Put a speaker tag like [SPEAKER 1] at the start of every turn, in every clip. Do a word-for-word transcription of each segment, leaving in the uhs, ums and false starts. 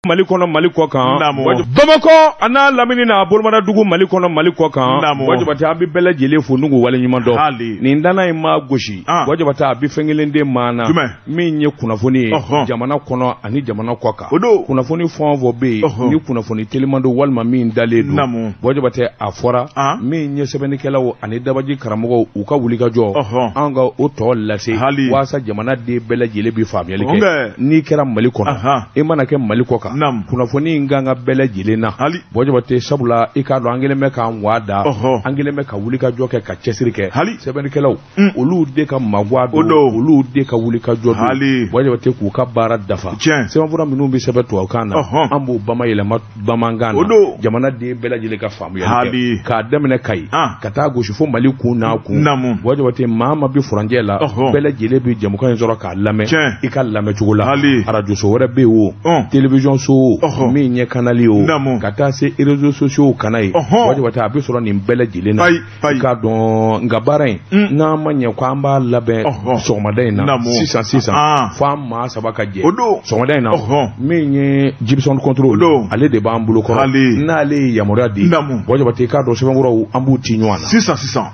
[SPEAKER 1] Mali kɔnɔ Mali kɔ kan Bamakɔ ana lamini na Bolomada dugu Mali kɔnɔ Mali kɔ kan wajibati a bi bɛɛ lajɛlen fo n'u wale ɲuman dɔn nin dana in ma gosi wajibati a bi fɛn kelen de maana min ye kunnafoni ye jamana kɔnɔ ani jamana kɔ kan kunnafoni fɔn fɔ be yen ni kunnafoni teliman do walima min dalen do wajibati a fɔra min ye sɛbɛnnikɛlaw ani dabaji karamɔgɔw u ka wuli ka jɔ an ka o tɔ lase waasa jamana de bɛɛ lajɛlen bi faamuyali kɛ n'i kɛra Mali kɔnɔ e mana kɛ Mali kɔ kan kunnafoni in kan ka bɛɛ lajɛlen na wajibati sabula i k'a dɔn an kelen bɛ k'an wada an kelen bɛ ka wuli ka jɔ kɛ ka cɛsiri kɛ sɛbɛnnikɛlaw olu de ka magwa do olu de ka wuli ka jɔ do wajibati k'u ka baara dafa sɛbɛnfura minnu bɛ sɛbɛn tubabukan na an b'o bamayɛlɛma bamanankan na jamana de bɛɛ lajɛlen ka faamuyali kɛ k'a daminɛ Kayi ka taa gosi fo Mali kun n'a kun wajibati maa ma bi furanjɛ la bɛɛ lajɛlen bi jamukan in sɔrɔ k'a lamɛn i ka lamɛn cogo la radio so wɛrɛ bɛ yen o télévision so min ɲɛ kanali o ka taa se réseaux sociaux kana ye wajibati a bɛ sɔrɔ nin bɛɛ lajɛlen na i k'a dɔn nka baara in n'an ma ɲɛ ko an b'a labɛn sɔgɔmada in na sisan sisan fo an maa saba ka jɛ sɔgɔmada in na min ye Gibson Control ale de b'an bolo kɔrɔ n'ale ye yamaruya di wajibati i k'a dɔn sɛbɛnkɔrɔw an b'u ti ɲɔgɔn na sisan sisan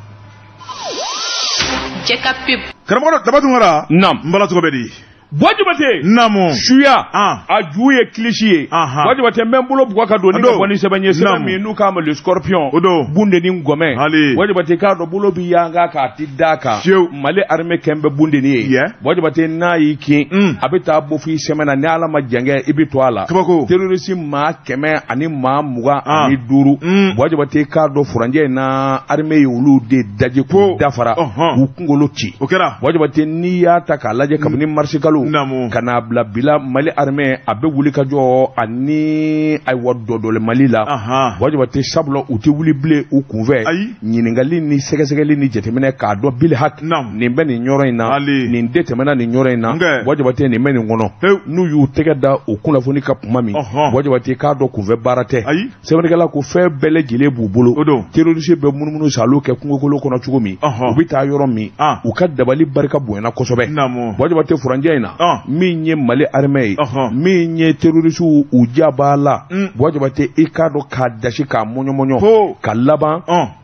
[SPEAKER 1] karamɔgɔ daba dun kɛra n bala cogo bɛ di wajibate namo suya a ju ye kilisi ye wajibate mbɛ bolo bugɔ ka don ni ka bɔ ni sɛbɛn ye sɛbɛn min n'u k'a ma le scorpion bunde ni ngɔmɛ wajibate k'a dɔn bolo bi yanga k'a ti da kan Mali armée kɛn bɛ bunde ni ye wajibate n'a y'i kin a bɛ taa bɔ f'i sɛmɛn na ni Ala ma jɛngɛ i bi to a la terroriste maa kɛmɛ ani maa mugan ani duuru wajibate k'a dɔn furanjɛ na armée ye olu de daji k'u dafara k'u kunkolo ci wajibate n'i y'a ta k'a lajɛ kabini marché kalo kana bila bila Mali armée a bɛ wuli ka jɔ ani ayiwa dɔdɔle Mali la wajibati sabula u tɛ wuli bilen u kunfɛ ɲininkali ni sɛgɛsɛgɛli ni jateminɛ k'a dɔn bil hak nin bɛ nin yɔrɔ in na nin de tɛmɛna nin yɔrɔ in na wajibati nin bɛ nin kɔnɔ n'u y'u tɛgɛ da o kunnafoni ka kuma min wajibati k'a dɔn kunfɛ baara tɛ sɛbɛnnikɛla ko fɛn bɛɛ lajɛlen b'u bolo terroriste bɛ munumunu salo kɛ kungokolo kɔnɔ cogo min u bɛ taa yɔrɔ min u ka dabali barika bonyana kosɛbɛ wajibati furanjɛ in na min ye Mali armée ye min ye terroriste u jaba la wajibati i k'a dɔn k'a dasi k'a mɔɲɔmɔɲɔ ka laban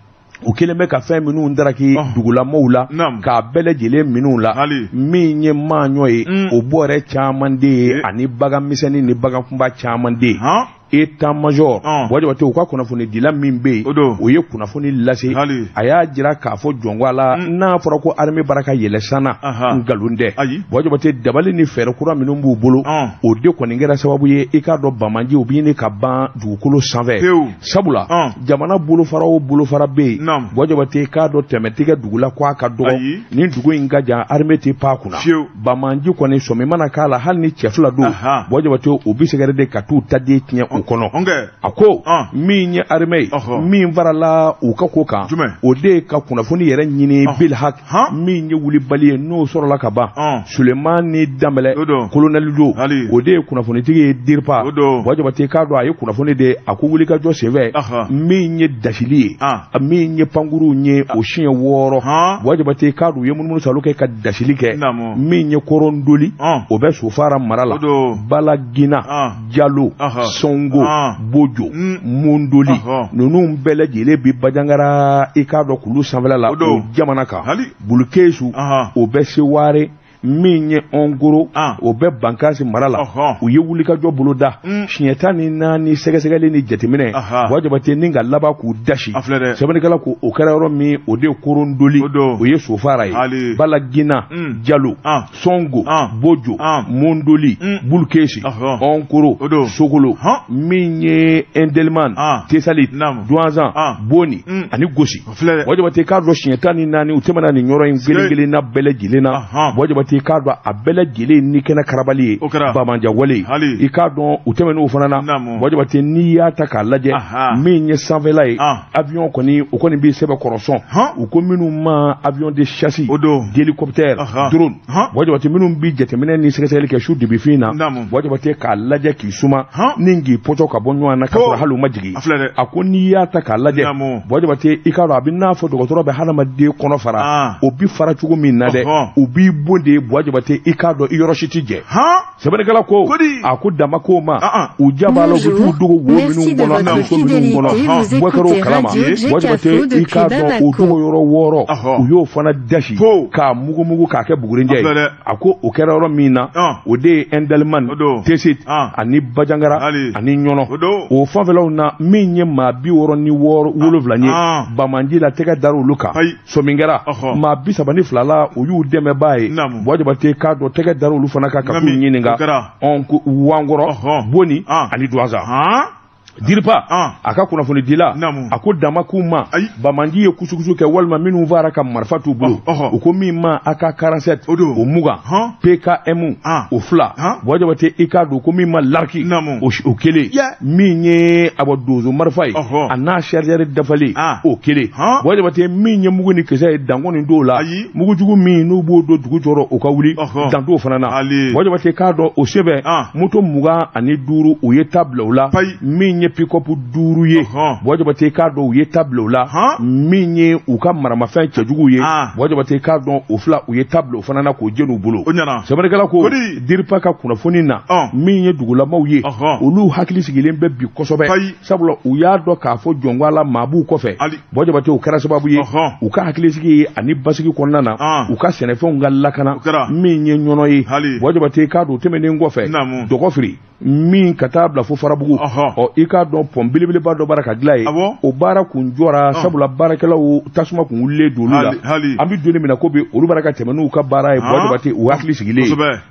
[SPEAKER 1] u kelen bɛ ka fɛn minnu daraki dugulamɔɔw la k'a bɛɛ lajɛlen minnu la min ye maaɲɔ ye o bɔrɛ caman de ye ani bagan misɛnnin ni bagan kunba caman de ye état major wajibati u ka kunnafoni dila min bɛ yen o ye kunnafoni lase a y'a jira k'a fɔ jɔngo la n'a fɔra ko armée baara ka yɛlɛ sanna nkalon tɛ wajibati dabali ni fɛɛrɛ kura minnu b'u bolo o de kɔni kɛra sababu ye i k'a dɔn Bamaji u bɛ ɲini ka ban dugukolo sanfɛ sabula jamana bolofara o bolofara bɛ yen wajibati i k'a dɔn tɛmɛtigɛ dugu la k'a ka dɔgɔ nin dugu in ka jan armée tɛ pan a kunna Bamaji kɔni sɔmi mana k'a la hali ni cɛ fila don wajibati o bɛ sɛgɛrɛ de ka t'u taden tiɲɛ kɔnɔ a ko min ye armée min farala u ka ko kan o de ka kunnafoni yɛrɛ ɲini bil hak min ye wulibali ye n'o sɔrɔla ka ban Suleman ni Danbɛlɛ colonel do o de ye kunnafonitigi ye Dirpa wajibati k'a dɔn a ye kunnafoni de a ko wuli ka jɔ senfɛ min ye dasili ye min ye pankuru ye o siɲɛ wɔɔrɔ wajibati k'a dɔn u ye munumunu salo kɛ ka dasili kɛ min ye Korondoli o bɛ Sofara mara la Balagina Jalo Songo Bojo Mondoli ninnu bɛɛ lajɛlen bi Bajangara i k'a dɔn kulu sanfɛla la o jamana kan Bulukesu o bɛ Seware min ye Ongoro o bɛ Bankasi mara la u ye wuli ka jɔ bolo da siɲɛ tan ni naani sɛgɛsɛgɛli ni jateminɛ wajibati ni ka laban k'u dasi sɛbɛnnikɛla ko o kɛra yɔrɔ min o de ye Korondoli o ye Sofara ye Balagina Jalo Songo Bojo Mondoli Bulukesi Onkoro Sogolo min ye Endelman Tesalit Douanzan Boni ani Gosi wajibati k'a dɔn siɲɛ tan ni naani u tɛmɛna nin yɔrɔ in kelen kelen na bɛɛ lajɛlen na wajibati i k'a dɔn a bɛɛ lajɛlen ni kɛnɛ karabali ye Bamanja wale i k'a dɔn u tɛmɛn'o fana na wajibati n'i y'a ta k'a lajɛ min ye sanfɛla ye avion kɔni o kɔni bɛ sɛbɛn kɔrɔsɔn u ko minnu ma avion de chasse d'hélicoptère drone wajibati minnu bɛ jateminɛ ni sɛgɛsɛgɛli kɛ su dibifin na wajibati k'a lajɛ k'i suma ni k'i pɔtɔ ka bɔ ɲɔgɔn na ka sɔrɔ hali u ma jigin a ko n'i y'a ta k'a lajɛ wajibati i k'a dɔn a bɛ n'a fɔ dɔgɔtɔrɔ bɛ hadamaden kɔnɔ fara o bi fara cogo min na dɛ u b'i bon de Bwajabate ikado iyorashiti je sebenekala ko aku damako ma ujabalo gutu dugo wo minu ngono na ko minu ngono bwakaro kalama Bwajabate ikado odugo yoro woro uyo fana dashi ka mugu mugu ka ke bugurinje ako okera ro mina ode endelman tesit ani bajangara ani nyono o favela na minye ma bi woro ni woro wolovlanye bamanji la teka daru luka so mingera ma bi sabani flala uyu deme bae Bwajabate kado teka daru lu fana ka ka kunyininga on wangoro boni ani dwaza dirpa aka kuna funi dila ako damakuma bamanji ye kusukusu ke walma minu vara ka marfatu bulu uko mima aka quarante-sept o muga P K M o fla Bwajabate ikado ko mima larki o kele minye abodozo marfai ana charger dafali o kele Bwajabate minye mugu ni kese dangoni dola mugu jugu minu bodo dugu joro o ka wuli danto fanana Bwajabate kado o sebe moto muga ani duru o ye table ola minye pick-up duru ye Bwajabate kado o ye table ola minye u ka marama fa chejugu ye Bwajabate kado o fla o ye table fanana ko jenu bulu sebenekala ko dirpa ka kuna foni na minye dugula mawye olu hakili sigilen be bi kosobe sabula u ya do ka fo jongwala mabu kofe Bwajabate o kara sababu ye u ka hakili sigi ani basigi konnana u ka senefon ngallakana minye nyono ye Bwajabate kado temene ngofe dogofri min katabla fo farabugu o ika don pombilibili ba do baraka glaye o bara kun jora sabula barakela o tasuma kun wulle dolula ambi doni mina ko be olu baraka temenu ka bara e Bwajabate o hakili sigile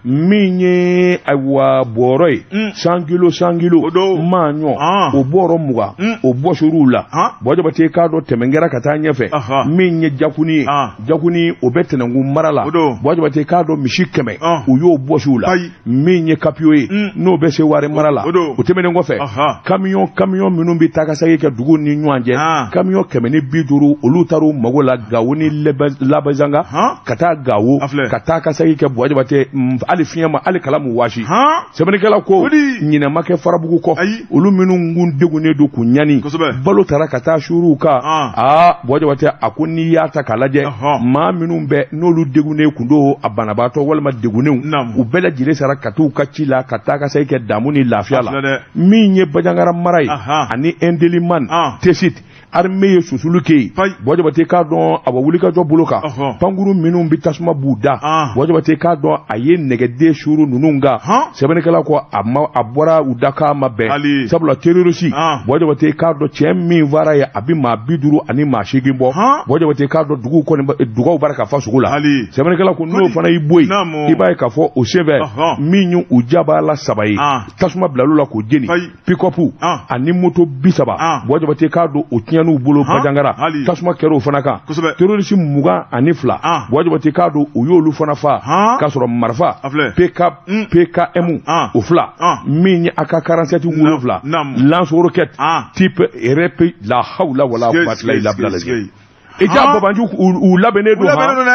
[SPEAKER 1] minye awa boroi sangilo sangilo manyo o boro muga o boshurula Bwajabate ka do temengera katanya fe minye jakuni jakuni o betena ngum marala Bwajabate ka do mishikeme o yo boshula minye kapioe no be se ware marala o temene ngofe camion camion minum bi takasage ke dugu ni nyanje camion kemeni biduru olutaru magola gawuni labazanga kata gawo kata kasage ke Bwajabate ali fiyama ali kalamu washi sebene kala ko nyina make farabugu ko olu minu ngun degune do kunyani balo tara kata shuru ka ah Bwajabate akuni yata kalaje ma minum be nolu degune kundo abanabato walma degune u bela jire sara katu kachila kata kasage ke damuni lafiala minye bajangara marai ani endeliman tesit armeye susuluke Bwajabate ka don abawulika jo buluka panguru minu bitasuma buda Bwajabate ka don aye negede shuru nununga sebenekala ko amma abora udaka mabe sabula terrorisi Bwajabate ka do chemmi vara ya abima biduru ani mashigimbo Bwajabate ka do dugu ko dugu baraka fasugula sebenekala ko no fana iboy ibaye ka fo o seve minyu ujaba la sabai tasuma blalula ko jeni pikopu ani moto bisaba Bwajabate ka do o tianu bulo bajangara tasuma kero fana ka terrorisi muga ani fla Bwajabate ka do o yolu fana fa kasoro marfa P K M o fla minye aka quarante-sept wulu fla lance rocket type rep la hawla wala quwwata illa billah eja babanju u labene do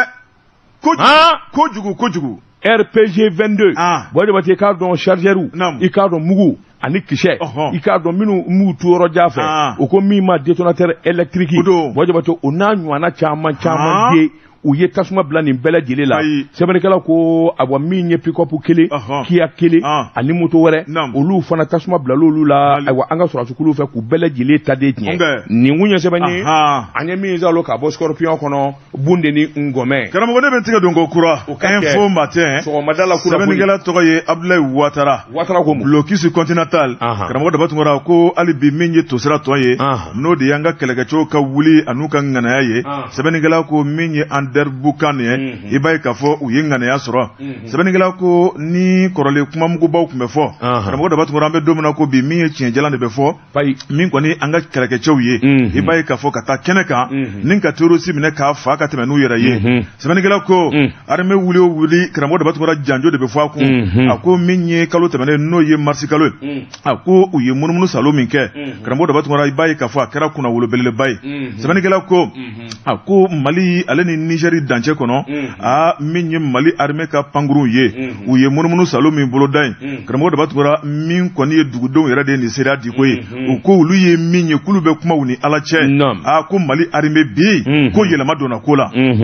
[SPEAKER 1] ha ko jugu ko jugu R P G vingt-deux Bwajabate ka don charger u ikado mugu ani kishe ikado minu mu tuoro jafe o ko mima detonateur électrique Bwajabate o na nywana chama chama de u ye tasuma bla ni bela jile la sebenekala ko abwa minye pick-up kele kia kele ani moto were olu fana tasuma bla lolu la aywa anga sura sukulu fe ku bela jile tade tie ni ngunya sebani anya minza lo ka bo scorpion kono bunde ni ngome
[SPEAKER 2] kana mo ne bentiga dongo kura info matin
[SPEAKER 1] so madala kura
[SPEAKER 2] sebenekala to ye Abdoulaye Ouattara
[SPEAKER 1] Ouattara ko mo
[SPEAKER 2] blocus continental kana mo da batungora ko ali bi minye to sira to ye no de yanga kelega cho ka wuli anuka ngana ye sebenekala ko minye der bukane ibai kafo uyengana ya soro sebeningela ko ni korole kuma mugo baw kuma fo ramo da batu rambe domina ko bi mi chien jalande be fo min ko ni anga kereke chewye ibai kafo kata keneka ninka toro simine ka fa ka teme no yera ye sebeningela ko arme wuli wuli ramo da batu ra janjo de be fo ko ako minye kalo teme no ye marsi kalo ako uye munumunu salo minke ramo da batu ra ibai kafo akara kuna wulo belele bai sebeningela ko ako Mali aleni Nigeria danche kono a minye Mali armée ka panguru ye u ye munumunu salo min bolo dai kramo da batugora min koni ye dugudon yera de ni seria di ko ye u ko ulu ye minye kulube kuma woni ala che a ko Mali armée bi ko yelama dona kola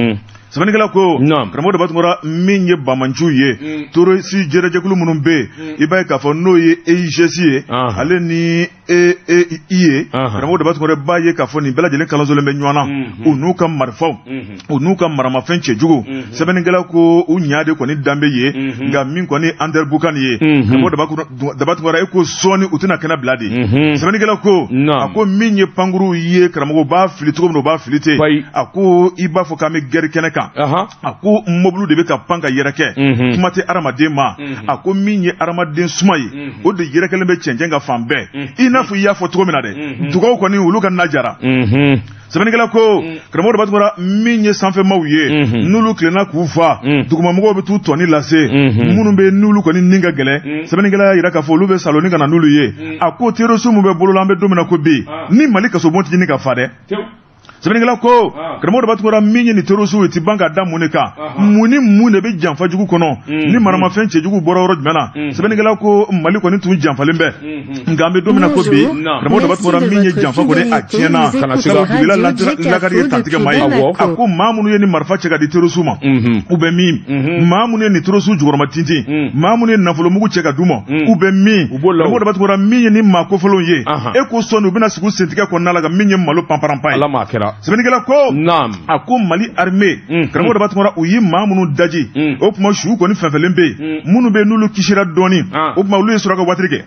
[SPEAKER 2] sɛbɛnnikɛla ko karamɔgɔ Dabatungara min ye Bamanchu ye terroriste jɛrɛjɛkulu minnu bɛ i b'a ye k'a fɔ n'o ye E I G S ye ale ni E E I ye karamɔgɔ Dabatungara b'a ye k'a fɔ nin bɛɛ lajɛlen kalansolen bɛ ɲɔgɔn na u n'u ka marifaw u n'u ka maramafɛn cɛjugu sɛbɛnnikɛla ko u ɲa de kɔni danbe ye nka min kɔni Ander Bukan ye karamɔgɔ Dabatungara e ko sɔɔni u tɛna kɛnɛ bila de sɛbɛnnikɛla ko a ko min ye pankuru ye karamɔgɔ b'a fili cogo min u b'a fili ten a ko i b'a fɔ k'an bɛ gɛrɛ kɛnɛ kan a ko mobile de bɛ ka pan ka yɛrɛkɛ kuma tɛ adamaden ma a ko min ye adamaden suma ye o de yɛrɛkɛlen bɛ cɛncɛn ka fan bɛɛ i n'a fɔ i y'a fɔ cogo min na dɛ dugawu kɔni olu ka najara sɛbɛnnikɛla ko karamɔgɔ Dabatungara min ye sanfɛmaw ye n'olu tilenna k'u fa dugumamɔgɔw bɛ t'u tɔni lase minnu bɛ n'olu kɔni nin ka gɛlɛn sɛbɛnnikɛla y'a yira k'a fɔ olu bɛ saloni ka na n'olu ye a ko terroriste min bɛ bolo la an bɛ don min na ko bi ni Mali kasobon tɛ ɲini ka fa dɛ sɛbɛnnikɛla ko karamɔgɔ Dabatungara min ye ni terroriste ye ti ban ka da mun de kan mun ni mun de bɛ janfa jugu kɔnɔ ni maramafɛn cɛjugu bɔra yɔrɔ jumɛn na sɛbɛnnikɛla ko Mali kɔni tun janfalen bɛ nka an bɛ don min na ko bi karamɔgɔ Dabatungara min ye janfa kɔni a tiɲɛna sabu dibila lakari ye tantigɛ maa ye a ko maa minnu ye ni marifa cɛ ka di terroriste ma u bɛ min maa minnu ye ni terroriste jukɔrɔma tintin maa minnu ye nafolomugu cɛ ka d'u ma u bɛ min karamɔgɔ Dabatungara min ye ni maa kofɔlenw ye e ko sɔnni u bɛna sigi u sentigɛ kɔnɔna la ka min ye malo panparanpan ye sɛbɛnnikɛla ko a ko Mali armée karamɔgɔ Dabatungara u ye maa minnu daji o tuma su kɔni fɛnfɛlen bɛ yen minnu bɛ n'olu kisira dɔɔni o tuma olu ye suraka waati kɛ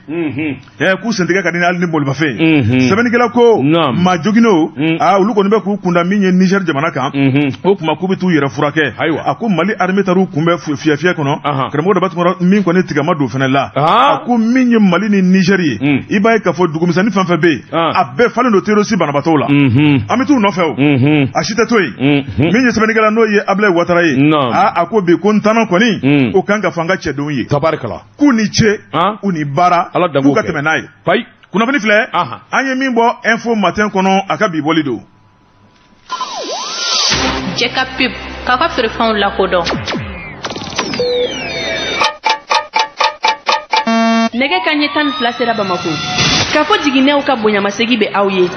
[SPEAKER 2] ɛ k'u sentigɛ ka di ni hali ni bolibafɛn sɛbɛnnikɛla ko maa joginnenw a olu kɔni bɛ k'u kunda min ye Niger jamana kan o tuma k'u bɛ t'u yɛrɛ furakɛ a ko Mali armée taar'u kunbɛn fiyɛ fiyɛ kɔnɔ karamɔgɔ Dabatungara min kɔni tigɛma don fɛnɛ la a ko min ye Mali ni Niger ye i b'a ye k'a fɔ dugumisɛnnin fɛn fɛn bɛ yen a bɛɛ falen don terroriste banabaatɔw la an bɛ t'u nɔfɛ o a si tɛ to yen min ye sɛbɛnnikɛla n'o ye Ablaye Ouattara ye a ko bi ko ntanan kɔni o kan ka fɔ an ka cɛdenw ye k'u ni ce u ni baara k'u ka tɛmɛ n'a ye kunnafoni filɛ an ye min bɔ info matin kɔnɔ a ka bi bɔli don
[SPEAKER 3] jɛ ka pub k'a ka feerefɛnw lakodɔn nɛgɛ kanɲɛ tan ni fila sera Bamako k'a fɔ jiginnɛw ka bonyamasegi bɛ aw ye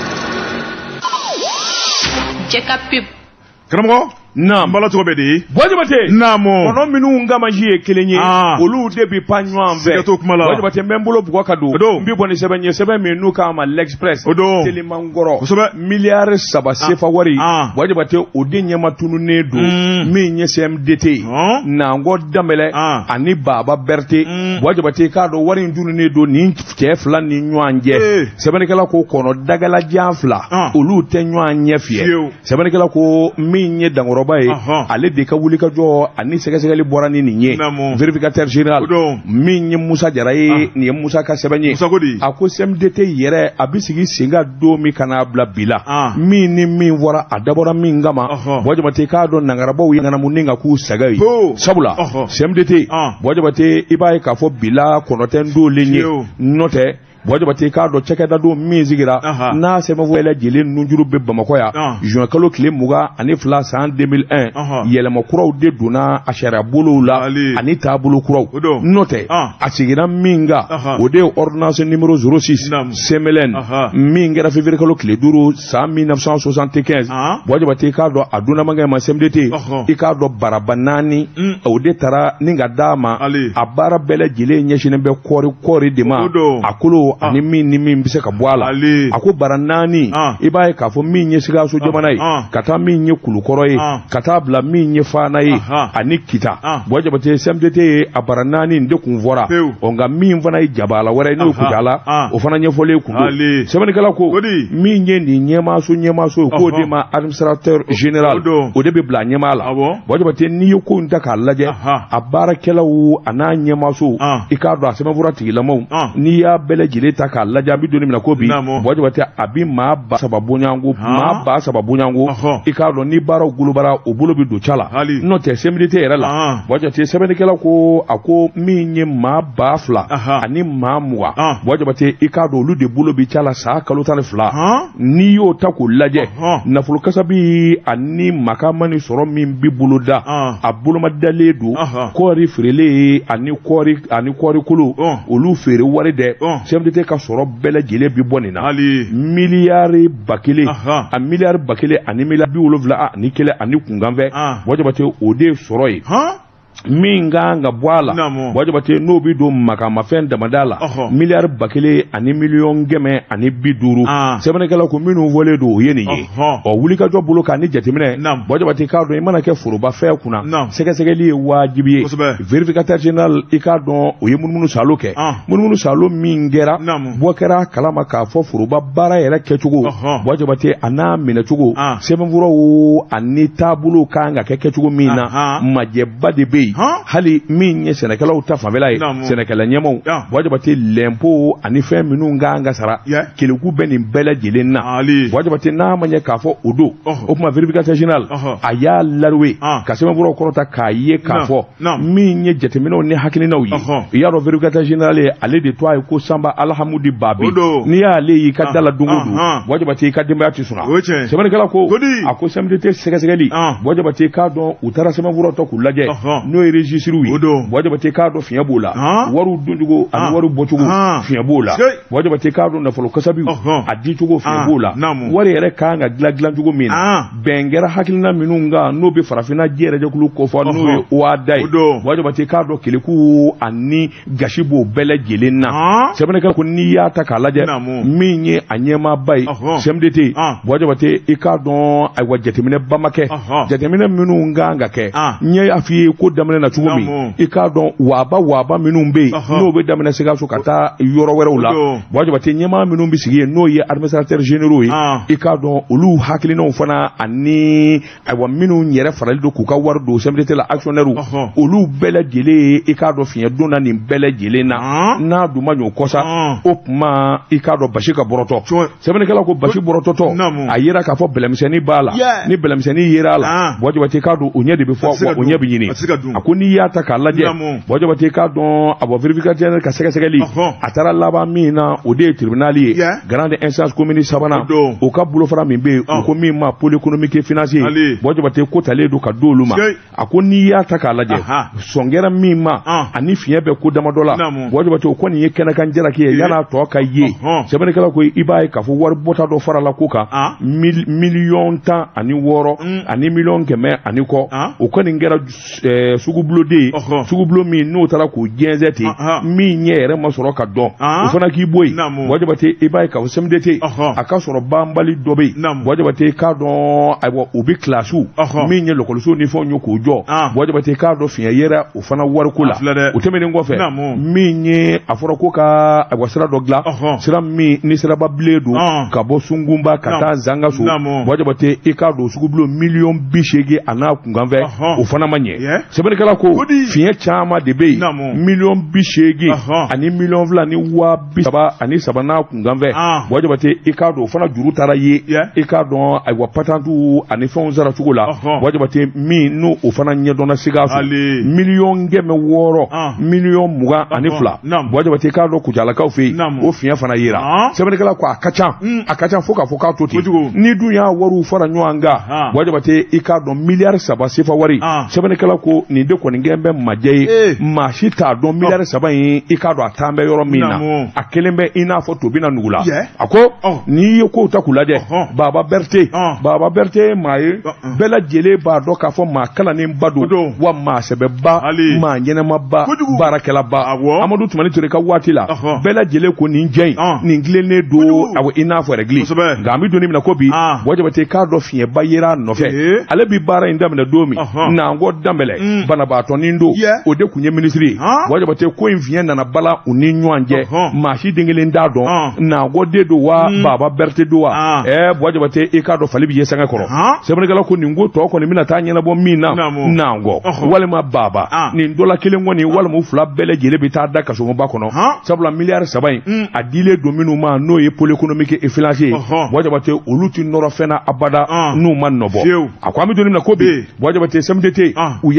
[SPEAKER 3] Jeka pip.
[SPEAKER 2] Karamɔgɔ naam bala cogo bɛ di
[SPEAKER 1] Wajibate
[SPEAKER 2] naamo
[SPEAKER 1] kɔnɔ minnu ngamaji ye kelen ye olu de bi pan ɲɔgɔn fɛ Wajibate n bɛ n bolo bugɔ ka don n bi bɔ ni sɛbɛn ye sɛbɛn min n'u k'a ma l'Express Telimangɔrɔ miliyari saba sefa wari Wajibate o de ɲɛma tununnen don min ye C M D T Nangɔ Danbɛlɛ ani Baba Berete Wajibate k'a dɔn wari in tununnen don nin cɛ fila ni ɲɔgɔn cɛ sɛbɛnnikɛla ko kɔnɔ dagalajan fila olu tɛ ɲɔgɔn ɲɛ fiyɛ sɛbɛnnikɛla ko min ye dankɔrɔ ale de ka wuli ka jɔ ani sɛgɛsɛgɛli bɔra ni nin ye vérificateur général min ye Musa Jara ye nin ye Musa ka sɛbɛn ye a ko C M D T yɛrɛ a bi sigi sen ka don min kana bila bi la min ni min fɔra a dabɔra min kama Wajibate k'a dɔn nangarabaw ye ŋanamunin ka k'u sɛgɛ ye sabula C M D T Wajibate i b'a ye k'a fɔ bi la kɔnɔ tɛ n dolen ye n'o tɛ Wajibate k'a dɔn cɛkɛda don min sigira n'a sɛbɛnfɔ lajɛlen nunjuru bɛ Bamakɔ yan juin kalo tile mugan ani fila san deux mille un yɛlɛma kuraw de donna a sariya bolow la ani taabolo kuraw n'o tɛ a sigira min kan o de ye ordonnance numéro zéro six C M L N min kɛra février kalo tile duuru san mille neuf cent soixante-quinze Wajibate k'a dɔn a dunnamankɛ ma C M D T i k'a dɔn baraba naani o de taara ni ka d'a ma a baara bɛɛ lajɛlen ɲɛsinnen bɛ kɔɔri kɔɔri de ma a kolo ani min ni min bɛ se ka bɔ a la a ko bara naani i b'a ye k'a fɔ min ye Sikaso jamana ye ka taa min ye Kulukɔrɔ ye ka taa bila min ye Fana ye ani Kita Wajibate C M D T ye a bara naani de kun fɔra nka min fana ye Jabala wɛrɛ ye n'o Kutala o fana ɲɛfɔlen kun don sɛbɛnnikɛla ko min ye nin ɲɛmaaso ɲɛmaaso ye k'o de ma administrateur général o de bɛ bila ɲɛmaa la Wajibate n'i ye ko in ta k'a lajɛ a baarakɛlaw a n'a ɲɛmaaso i k'a dɔn a sɛbɛnfura tigilamaw n'i y'a bɛɛ lajɛlen ta k'a lajɛ an bɛ don min na ko bi Wajibate a bi maa ba saba bonyanko maa ba saba bonyanko i k'a dɔn ni baaraw golobara o bolo bɛ don ca la n'o tɛ C M D T yɛrɛ la Wajibate sɛbɛnnikɛla ko a ko min ye maa ba fila ani maa mugan Wajibate i k'a dɔn olu de bolo bɛ ca la saa kalo tan ni fila n'i y'o ta k'o lajɛ nafolo kasabi ani makamani sɔrɔ min bi bolo da a bolomadalen don kɔɔri feerelen ani kɔɔri ani kɔɔri kolo olu feere wari dɛ C M D T te ka sɔrɔ bɛɛ lajɛlen bi bɔ nin na miliyari ba kelen a miliyari ba kelen ani miliyari bi wolonwula ani kelen ani kunkanfɛ Wajabate o de sɔrɔ ye min kan ka bɔ a la Wajabate n'o bi don makamafɛn damada la miliyari ba kelen ani miliyɔn kɛmɛ ani bi duuru sɛbɛnnikɛlaw ko minnu fɔlen don o ye nin ye ɔ wulikajɔ bolo kan ni jateminɛ Wajabate k'a dɔn i mana kɛ forobafɛn kunna sɛgɛsɛgɛli ye waajibi ye vérificateur général i k'a dɔn o ye munumunu salo kɛ munumunu salo min kɛra bɔ kɛra kalama k'a fɔ foroba baara yɛrɛ kɛcogo Wajabate a n'a minɛcogo sɛbɛnfuraw ani taabolo kan ka kɛ kɛcogo min na majɛba de bɛ yen hali min ye sɛnɛkɛlaw ta fanfɛla ye sɛnɛkɛla ɲɛmaw Wajabate l'impôt ani fɛn minnu kan ka sara keleku bɛ nin bɛɛ lajɛlen na Wajabate n'a ma ɲɛ k'a fɔ o don o kuma vérificateur général a y'a loué ka sɛbɛnfuraw kɔrɔta k'a ye k'a fɔ min ye jateminɛw ni hakilinaw ye i y'a dɔn vérificateur général ye ale de to a ye ko Sanba Alhamudi Babi n'i y'ale y'i ka da la don o don Wajabate i ka denbaya tɛ sɔn sɛbɛnnikɛla ko a ko C M D T sɛgɛsɛgɛli Wajabate k'a dɔn u taara sɛbɛnfuraw ta k'u lajɛ n'o ye registre ye Wajabate k'a dɔn fiɲɛ b'o la wariw doncogo ani wariw bɔcogo fiɲɛ b'o la Wajabate k'a dɔn nafolo kasabiw a dicogo fiɲɛ b'o la wari yɛrɛ kan ka dilan dilan cogo min na bɛn kɛra hakilina minnu kan n'o bɛ farafinna jɛrɛjɛkulu kɔfɛ n'o ye O A D A ye Wajabate k'a dɔn keleku ani gasi b'o bɛɛ lajɛlen na sɛbɛnnikɛla ko n'i y'a ta k'a lajɛ min ye a ɲɛmaaba ye C M D T Wajabate i k'a dɔn ayiwa jateminɛ ba ma kɛ jateminɛ minnu kan ka kɛ n y'a f'i ye ko daminɛ na cogo min i k'a dɔn waaba waaba minnu bɛ yen n'o bɛ daminɛ Sikaso ka taa yɔrɔ wɛrɛw la Wajabate ɲɛmaa minnu bɛ sigi yen n'o ye administrateurs généraux ye i k'a dɔn olu hakilinaw fana ani ayiwa minnu yɛrɛ farali don k'u ka wari don C M D T la actionnaires olu bɛɛ lajɛlen i k'a dɔn fiɲɛ donna nin bɛɛ lajɛlen na n'a dun ma ɲɔ kɔsa o tuma i k'a dɔn basi ka bɔrɔtɔ sɛbɛnnikɛla ko basi bɔrɔtɔtɔ a yera k'a fɔ bɛlɛmisɛnnin b'a la ni bɛlɛmisɛnnin yera a la Wajabate k'a dɔn o ɲɛ de bɛ fɔ wa o ɲɛ bɛ ɲini a ko n'i y'a ta k'a lajɛ Wajabate k'a dɔn a bɔ vérificateur ka sɛgɛsɛgɛli a taara laban min na o de ye tribunal ye grande instance commune sabanan o ka bolofara min bɛ yen o ko min ma pôle économique et financier Wajabate ko talen don ka di olu ma a ko n'i y'a ta k'a lajɛ sɔn kɛra min ma ani fiɲɛ bɛ ko damadɔ la Wajabate o kɔni ye kɛnɛkan jalaki ye yan'a tɔ ka ye sɛbɛnnikɛla ko i b'a ye k'a fɔ wari bɔta dɔ fara la ko kan miliyɔn tan ani wɔɔrɔ ani miliyɔn kɛmɛ ani kɔ o kɔni kɛra sugubuloden ye sugubulo min n'o taara k'o jɛnsɛn ten min ɲɛ yɛrɛ ma sɔrɔ ka dɔn o fana k'i bɔ yen Wajabate i b'a ye k'a fɔ C M D T a ka sɔrɔ banbali dɔ bɛ yen Wajabate k'a dɔn ayiwa u bɛ kilasiw min ye lɔkɔliso ni fɛnw ye k'o jɔ Wajabate k'a dɔn fiɲɛ yɛrɛ o fana wariko la o tɛmɛnen kɔfɛ min ye a fɔra ko ka ayiwa sira dɔ dilan sira min ni siraba bilen don ka bɔ Sungunba ka taa Zangaso Wajabate i k'a dɔn sugubulo miliyɔn bi seegin a n'a kunkanfɛ o fana ma ɲɛ sɛbɛnnikɛla ko fiɲɛ caman de bɛ yen miliyɔn bi seegin ani miliyɔn fila ni waa bi saba ani saba n'a kunkanfɛ Wajabate i k'a dɔn o fana juru taara ye i k'a dɔn ayiwa patantu ani fɛnw sara cogo la Wajabate min n'o o fana ɲɛdɔnna Sikaso miliyɔn kɛmɛ wɔɔrɔ miliyɔn mugan ani fila Wajabate k'a dɔn Kucalakaw fɛ yen o fiɲɛ fana yera sɛbɛnnikɛla ko a ka ca a ka ca fo k'a fɔ k'a to ten ni dun y'a wariw fara ɲɔgɔn kan Wajabate i k'a dɔn miliyari saba sefa wari sɛbɛnnikɛla ko nin de kɔni kɛlen bɛ majɛ ye maa si t'a dɔn miliyari saba in i k'a dɔn a taa bɛ yɔrɔ min na a kelen bɛ i n'a fɔ to bɛna nugu la a ko n'i ye kow ta k'u lajɛ Baba Berete Baba Berete maa ye bɛɛ lajɛlen b'a dɔn k'a fɔ maa kalannenba don wa maa sɛbɛba maa ɲɛnɛmaba baarakɛlaba Amadu Tumani Ture ka waati la bɛɛ lajɛlen ko nin jɛ in nin tilennen don awɔ i n'a fɔ règle nka an bɛ don min na ko bi Wajabate k'a dɔn fiɲɛba yera a nɔfɛ ale bi baara in daminɛ don min n'an ko danbɛlɛ banabaatɔnin don o de tun ye minisiri ye Wajabate ko in fiɲɛ nana bala u ni ɲɔgɔn cɛ maa si den kelen t'a dɔn n'an ko den don wa Baba Berete don wa ɛɛ Wajabate i k'a dɔn fali bɛ ye sɛgɛ kɔrɔ sɛbɛnnikɛla ko nin ko tɔ kɔni bɛna taa ɲɛnabɔ min na n'an kɔ walima Baba nin dɔ la kelen kɔni walima u fila bɛɛ lajɛlen bɛ taa da kasoba kɔnɔ sabula miliyari saba in a dilen don minnu ma n'o ye pôle économique et financier ye Wajabate olu ti nɔrɔ fɛn na abada n'u ma nɔbɔ a ko an bɛ don min na ko bi Wajabate C M D T u y'a da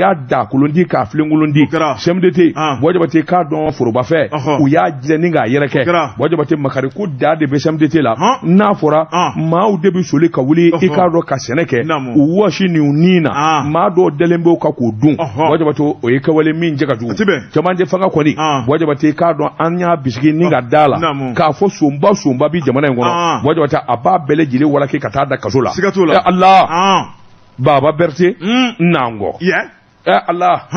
[SPEAKER 1] k'a kolondi k'a filengolondi C M D T Bojabate k'a dɔn forobafɛ u y'a jɛ ni k'a yɛrɛ kɛ Bojabate makari ko da de bɛ C M D T la n'a fɔra maaw de bɛ soli ka wuli i k'a dɔn ka sɛnɛ kɛ u wɔsi ni u ni na maa dɔw dalen bɛ ka k'o dun Bojabate o ye kɛwale min jɛ ka jugu cɛmancɛ fanga kɔni Bojabate k'a dɔn an y'a bisigi ni ka da la k'a fɔ sonba sonba bi jamana in kɔnɔ Bojabate a b'a bɛɛ lajɛlen walaki ka taa da kaso la ya Allah Baba Berté nango ya Allah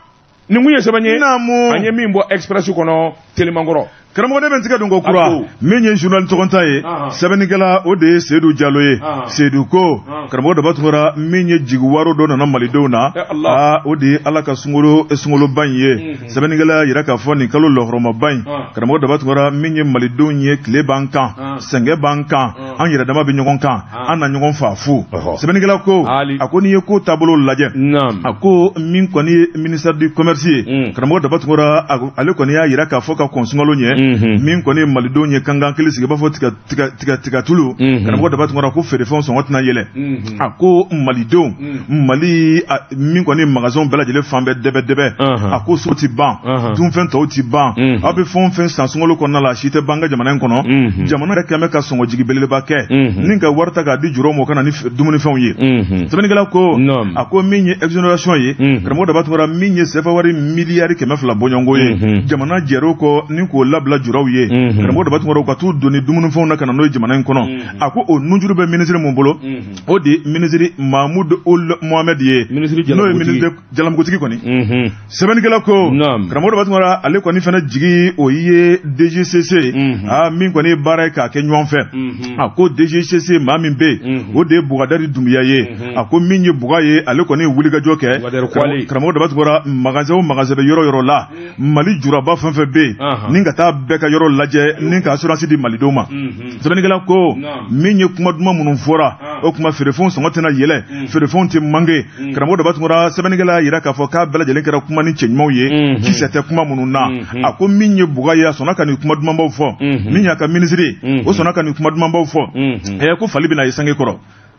[SPEAKER 1] ni mun ye sɛbɛn ye an ye min bɔ Express kɔnɔ Télémankɔrɔ
[SPEAKER 2] karamɔgɔ de bɛ tigɛ don ko kura min ye journal tɔgɔnta ye sɛbɛnnikɛla o de ye Seydou Diallo ye Seydou ko karamɔgɔ daba tugura min ye jigi waro dɔ nana malidenw na aa o de ye Ala ka sunkalo sunkaloba in ye sɛbɛnnikɛla yira k'a fɔ nin kalo lɔhɔrɔmaba in karamɔgɔ daba tugura min ye malidenw ye tile b'an kan sɛngɛ b'an kan an yɛrɛ dama bɛ ɲɔgɔn kan an na ɲɔgɔn faa fu sɛbɛnnikɛla ko a ko n'i ye ko taabolo lajɛ a ko min kɔni ye ministère du commerce ye karamɔgɔ daba tugura ale kɔni y'a yira k'a fɔ ka kɔn sunkalo ɲɛ min kɔni malidenw ye kankan kelen sigi b'a fɔ tiga tiga tiga tiga tulu karamɔgɔ daba tugura ko feerefɛnw sɔngɔ tɛna yɛlɛ a ko malidenw mali min kɔni magasin bɛɛ lajɛlen fan bɛɛ dɛbɛ dɛbɛ a ko so ti ban dunfɛn tɔw ti ban aw bɛ fɛn o fɛn san sunkalo kɔnɔna la si tɛ ban ka jamana in kɔnɔ jamana yɛrɛ kɛmɛ ka sɔngɔ jigi belebeleba kɛ ni ka wari ta k'a di juru ma o kana ni dumunifɛnw ye sɛbɛnnikɛla ko a ko min ye exonération ye karamɔgɔ daba tugura min ye sefa wari miliyari kɛmɛ fila bɔɲɔgɔnko ye jamana jɛr'o kɔ ni k'o labila juraw ye karamɔgɔ daba tugura ka t'u doni dumunifɛnw na ka na n'o ye jamana in kɔnɔ a ko o nunjuru bɛ ministre mun bolo o de ministre Mahmoud Ould Mohamed ye n'o ye ministre jalamukotigi kɔni sɛbɛnnikɛla ko karamɔgɔ daba tugura ale kɔni fana jigi o ye D G C C a min kɔni baara ye k'a kɛ ɲɔgɔn fɛ a ko D G C C maa min bɛ yen o de ye Bukadari Dunbiya ye a ko min ye Buga ye ale kɔni ye wulikajɔ kɛ karamɔgɔ daba tugura magasin o magasin bɛ yɔrɔ yɔrɔ la Mali juraba fɛn fɛn bɛ yen ni ka taa bɛɛ ka yɔrɔ lajɛ ni ka assurance di malidenw ma sɛbɛnnikɛla ko min ye kuma duman minnu fɔra o kuma feerefɛnw sɔngɔ tɛna yɛlɛ feerefɛnw tɛ mange karamɔgɔ daba tugura sɛbɛnnikɛla yira k'a fɔ k'a bɛɛ lajɛlen kɛra kuma ni cɛ ɲumanw ye kisɛ tɛ kuma minnu na a ko min ye Buga ye a sɔnna ka nin kuma dumanbaw fɔ min y'a ka ministre ye o sɔnna ka nin kuma dumanbaw fɔ ɛ ko fali bɛna ye sange kɔrɔ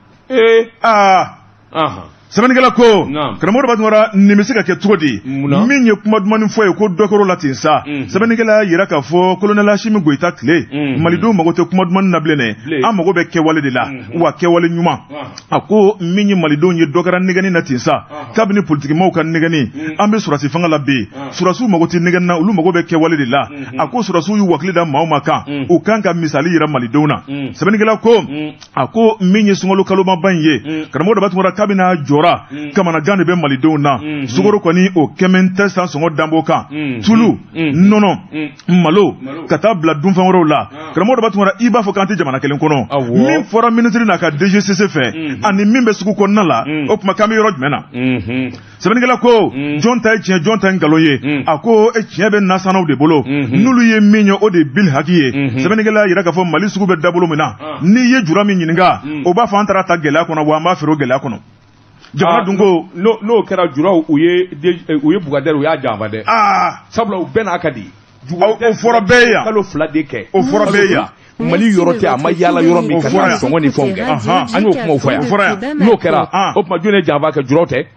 [SPEAKER 2] ee aa sɛbɛnnikɛla ko karamɔgɔ daba tugura nin bɛ se ka kɛ cogo di min ye kuma duman fɔ ye ko dɔ kɛr'o la ten sa sɛbɛnnikɛla yira k'a fɔ colonel Asimi Goyita tile malidenw mago tɛ kuma duman na bilen dɛ an mago bɛ kɛwale de la wa kɛwale ɲuman a ko min ye malidenw ye dɔ kɛra nɛgɛnni na ten sa kabini politikimaaw ka nɛgɛnni an bɛ surasi fanga la bi surasiw mago tɛ nɛgɛnni na olu mago bɛ kɛwale de la a ko surasiw y'u wakili da maa o maa kan u kan ka misali yira malidenw na sɛbɛnnikɛla ko a ko min ye sunkalo kalomaba in ye karamɔgɔ daba tugura kabini jɔ kamanagan de bɛ malidenw na sukaro kɔni o kɛmɛ tɛ san sɔngɔ danbo kan tulu nɔnɔ malo ka taa bila dunfɛn wɛrɛw la karamɔgɔ daba tugura i b'a fɔ k'an tɛ jamana kelen kɔnɔ min fɔra ministre n'a ka D G C C fɛ ani min bɛ sugu kɔnɔna la o tuma k'an bɛ yɔrɔ jumɛn na sɛbɛnnikɛla ko jɔn ta ye tiɲɛ jɔn ta ye nkalon ye a ko tiɲɛ bɛ nasanaw de bolo n'olu ye min ye o de ye Bill Haki ye sɛbɛnnikɛla yira k'a fɔ Mali sugu bɛ dabolo min na n'i ye jura min ɲininka o b'a fɔ an taara ta gɛlɛya kɔnɔ wa an b'a feere o gɛlɛya kɔnɔ jamana dun ko
[SPEAKER 1] n'o kɛra juraw u ye u ye Bukadari u y'a janfa dɛ sabula u bɛɛ n'a ka di
[SPEAKER 2] o fɔra bɛɛ ye yan
[SPEAKER 1] kalo fila de kɛ
[SPEAKER 2] o fɔra bɛɛ ye yan
[SPEAKER 1] Mali yɔrɔ tɛ a ma yaala yɔrɔ min ka taa sɔngɔ ni fɛnw kɛ an y'o kumaw fɔ yan n'o kɛra o tuma jɔn ye janfa kɛ juraw tɛ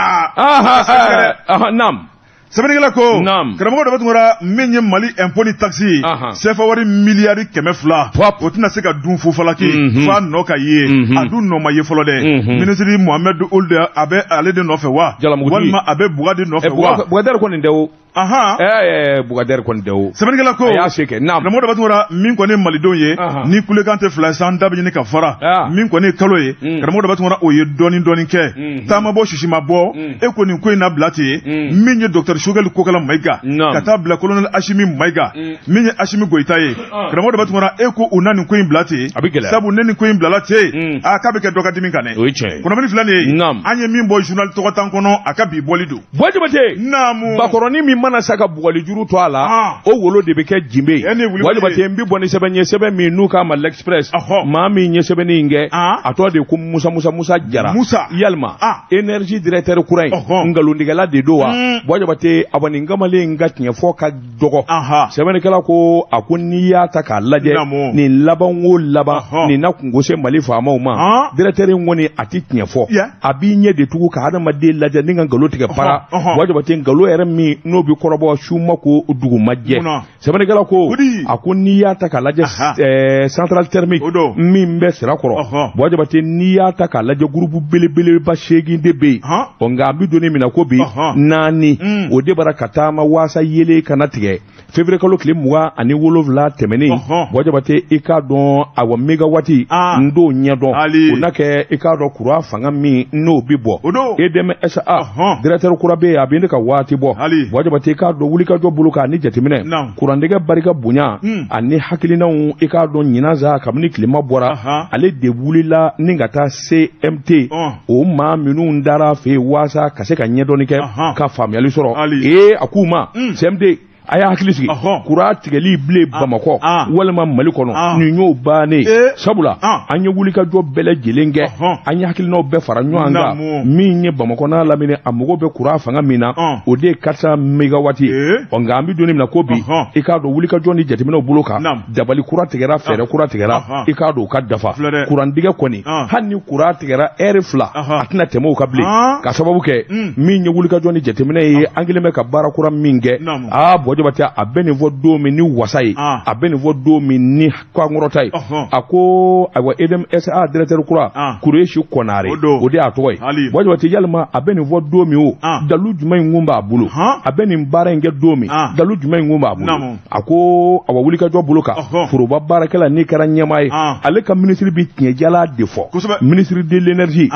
[SPEAKER 1] naam
[SPEAKER 2] sɛbɛnnikɛla ko karamɔgɔ daba tugura min ye Mali impôt ni taxe ye sefa wari miliyari kɛmɛ fila o tɛna se ka dun fofalaki f'a nɔ ka ye a dun nɔ ma ye fɔlɔ dɛ ministre Mohamed Ould a bɛ ale de nɔfɛ wa walima a bɛ Buga de nɔfɛ wa
[SPEAKER 1] Bukadari kɔni tɛ o ɛɛ Bukadari kɔni tɛ o
[SPEAKER 2] sɛbɛnnikɛla ko karamɔgɔ daba tugura min kɔni ye malidenw ye ni kulekan tɛ fila san da bɛ ɲini ka fara min kɔni ye kalo ye karamɔgɔ daba tugura o ye dɔɔni dɔɔni kɛ taama bɔ sisi ma bɔ e ko nin ko in na bila ten min ye docteur Shogɛli Kokala Mayiga ka taa bila colonel Asimi Mayiga min ye Asimi Goyita ye karamɔgɔ daba tugura e ko u na nin ko in bila ten sabu ne nin ko in bilala ten a k'a bɛ kɛ dɔ ka dimi kan dɛ kunnafoni filɛ nin ye an ye min bɔ journal tɔgɔ tan kɔnɔ a ka bi bɔli don
[SPEAKER 1] Bojabate
[SPEAKER 2] naamu
[SPEAKER 1] bakɔrɔni min mana saka bugali juru to ala o wolo de be ke jimbe wali bate mbi boni sebe nye sebe mi nuka ma l'express ma mi nye sebe ni nge ato de kum musa musa musa jara yalma energy directeur kurai ngalu ndigala de dowa wali bate abani ngamale ngatnya foka dogo sebe ne kala ko akunni ya taka laje ni laban wo laba ni na kungose mali fama uma directeur ngoni atitnya fo abi nye de tugu ka hada madde laje ninga ngalo tige para wali bate ngalo ere mi no bi korobo shuma ko dugu majje sebe ne kala ko akunni ya taka laje central thermique min be sira koro wali bate ni ya taka laje groupe bele bele ba shegi de be onga bi doni mina ko bi nani o de barakata ma wasa yele kana tige février kalo kile muga ani wolovla temeni wali bate ika don awa megawati ndo nyadon onake ika do kura fanga mi no bibo edem sa directeur kura be abinde ka wati bo wali bate ika do wulika do buluka ni jatimine kurandege barika bunya ani hakilina ika do nyinaza kamni klima bora ale de wulila ningata C M T o ma minu ndara fe wasa kaseka nyedonike ka famiyali soro e akuma C M T aya hakilisi kura tigeli ble bamako walma malikono ni nyo bane sabula anya wulika jo bele jelenge anya hakilino be fara nyoanga minye bamako na lamine amugo be kura fanga mina ode kata megawati onga ambi doni na kobi ikado wulika jo ni jetimino buluka dabali kura tigera fere kura tigera ikado ka dafa kura ndiga koni hanni kura tigera erifla atina temo ka ble ka sababu ke minye wulika jo ni jetimino yi angileme ka bara kura minge a bata abeni vodo mi ni wasai abeni vodo mi ni kwa ngorotai ako awa edem S A directeur kura kureshi konare ode atoy bojo wati yalma abeni vodo mi o dalu jumai ngumba bulu abeni mbara nge domi dalu jumai ngumba bulu ako awa wulika jo buluka furu babara kala ni karanyamai aleka ministry bi nyejala defo ministry de l'énergie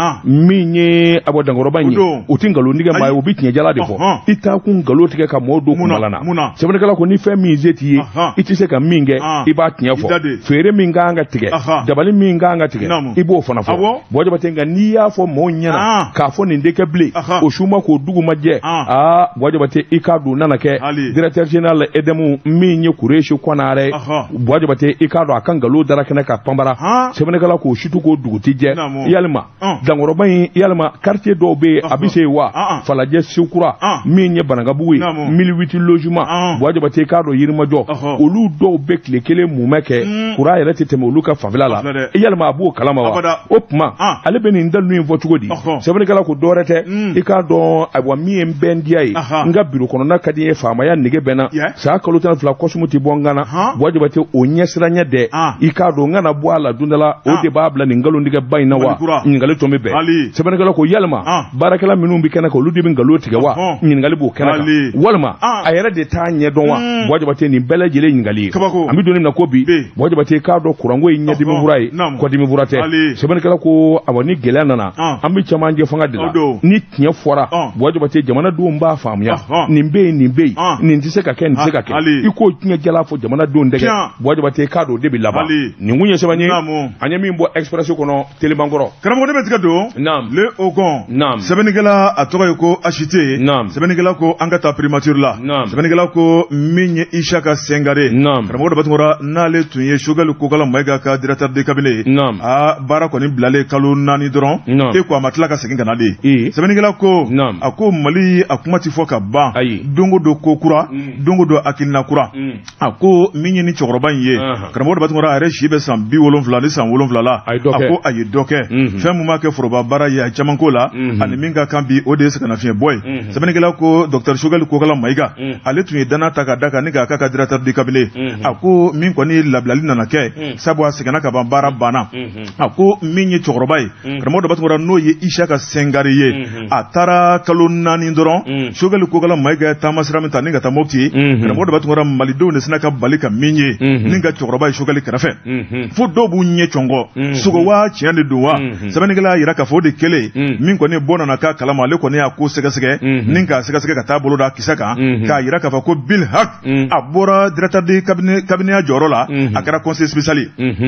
[SPEAKER 1] minye abo dangoro banyi utingalo ndige mai obi nyejala defo ita ku ngalo tike ka modo kumalana sebone kala ko ni fe mi zeti iti se ka minge iba tinya fo fere minga nga tige dabali minga nga tige ibo fona fo bojo batenga ni ya fo mo nyana ka fo ni ndeke ble o shuma ko dugu majje ah bojo bate ikadu nana ke directeur général edemu minye kureshi konare bojo bate ikadu akanga lo daraka na ka pambara sebone kala ko shitu ko dugu tije yalma dangoro bayi yalma quartier do be abise wa falaje sukura minye bananga buwi mille huit logement wajo bate kado yirma jo olu do bekle kele mumeke kura yere tete olu ka favela la yalma abu kalama wa opma ale beni ndal nu info tugodi sebene kala ko dorete e ka do abwa mi mbendia yi nga biro kono na kadi e fama ya nige bena sa ka lutan fla kosmuti bongana wajo bate o nyesra nya de e ka do ngana bwala dundala o de babla ni ngalo ndige bayna wa ngale to mebe sebene kala ko yalma barakala minumbi kana ko ludi bin ngalo tiga wa ngale bu kana walma ayere de tanye don wa wajo bate ni bele jele ngali ami donim na kobi wajo bate ka do kurango nya dimi burai ko dimi burate sebene kala ko awani gelana na ami chamanje fanga dila ni tnya fora wajo bate jamana do mba famya ni mbe ni mbe ni ntise ka ken ntise ka ken iko tnya jala fo jamana do ndege wajo bate ka do debi laba ni ngunye sebanye anya mi mbo express ko no telebangoro
[SPEAKER 2] karamo de betika do le ogon sebene kala atoka ko acheter sebene kala ko angata primature la sebene kala ko minye ishaka sengare karamo de batungora nale tunye shogal ko kala maiga ka directeur de cabinet a bara ko ni blale kalo nani doron e ko amatla ka sekin kana de sebene kala ko ako mali akumati foka ba dongo do ko kura dongo do akilna kura ako minye ni chokoroban ye karamo de batungora are shibe sam bi wolon vla ni sam wolon vla la ako ayi doke fem mu make foroba bara ya chamanko la ani minga kambi odes kana fie boy sebene kala ko docteur shogal ko kala maiga ale tunye dana taka daka ni ka ka directeur de cabinet ako min ko ni lablali nana ke sabo asigana ka bambara bana ako minye chokorobai karamo do batungora no ye ishaka sengari ye atara kalonna ni ndoron shogal ko kala maiga tamasra mita ninga tamokti karamo do batungora malido ne sinaka balika minye ninga chokorobai shogal karafe fo do bu nye chongo sugo wa chiande duwa sabani gala yira ka fo de kele min ko ne bona na ka kalama le ko ne ako sega sega ninga sega sega ka tabolo da kisaka ka yira ka fa ko bil hak abora directeur de cabinet cabinet jorola akara conseil spécial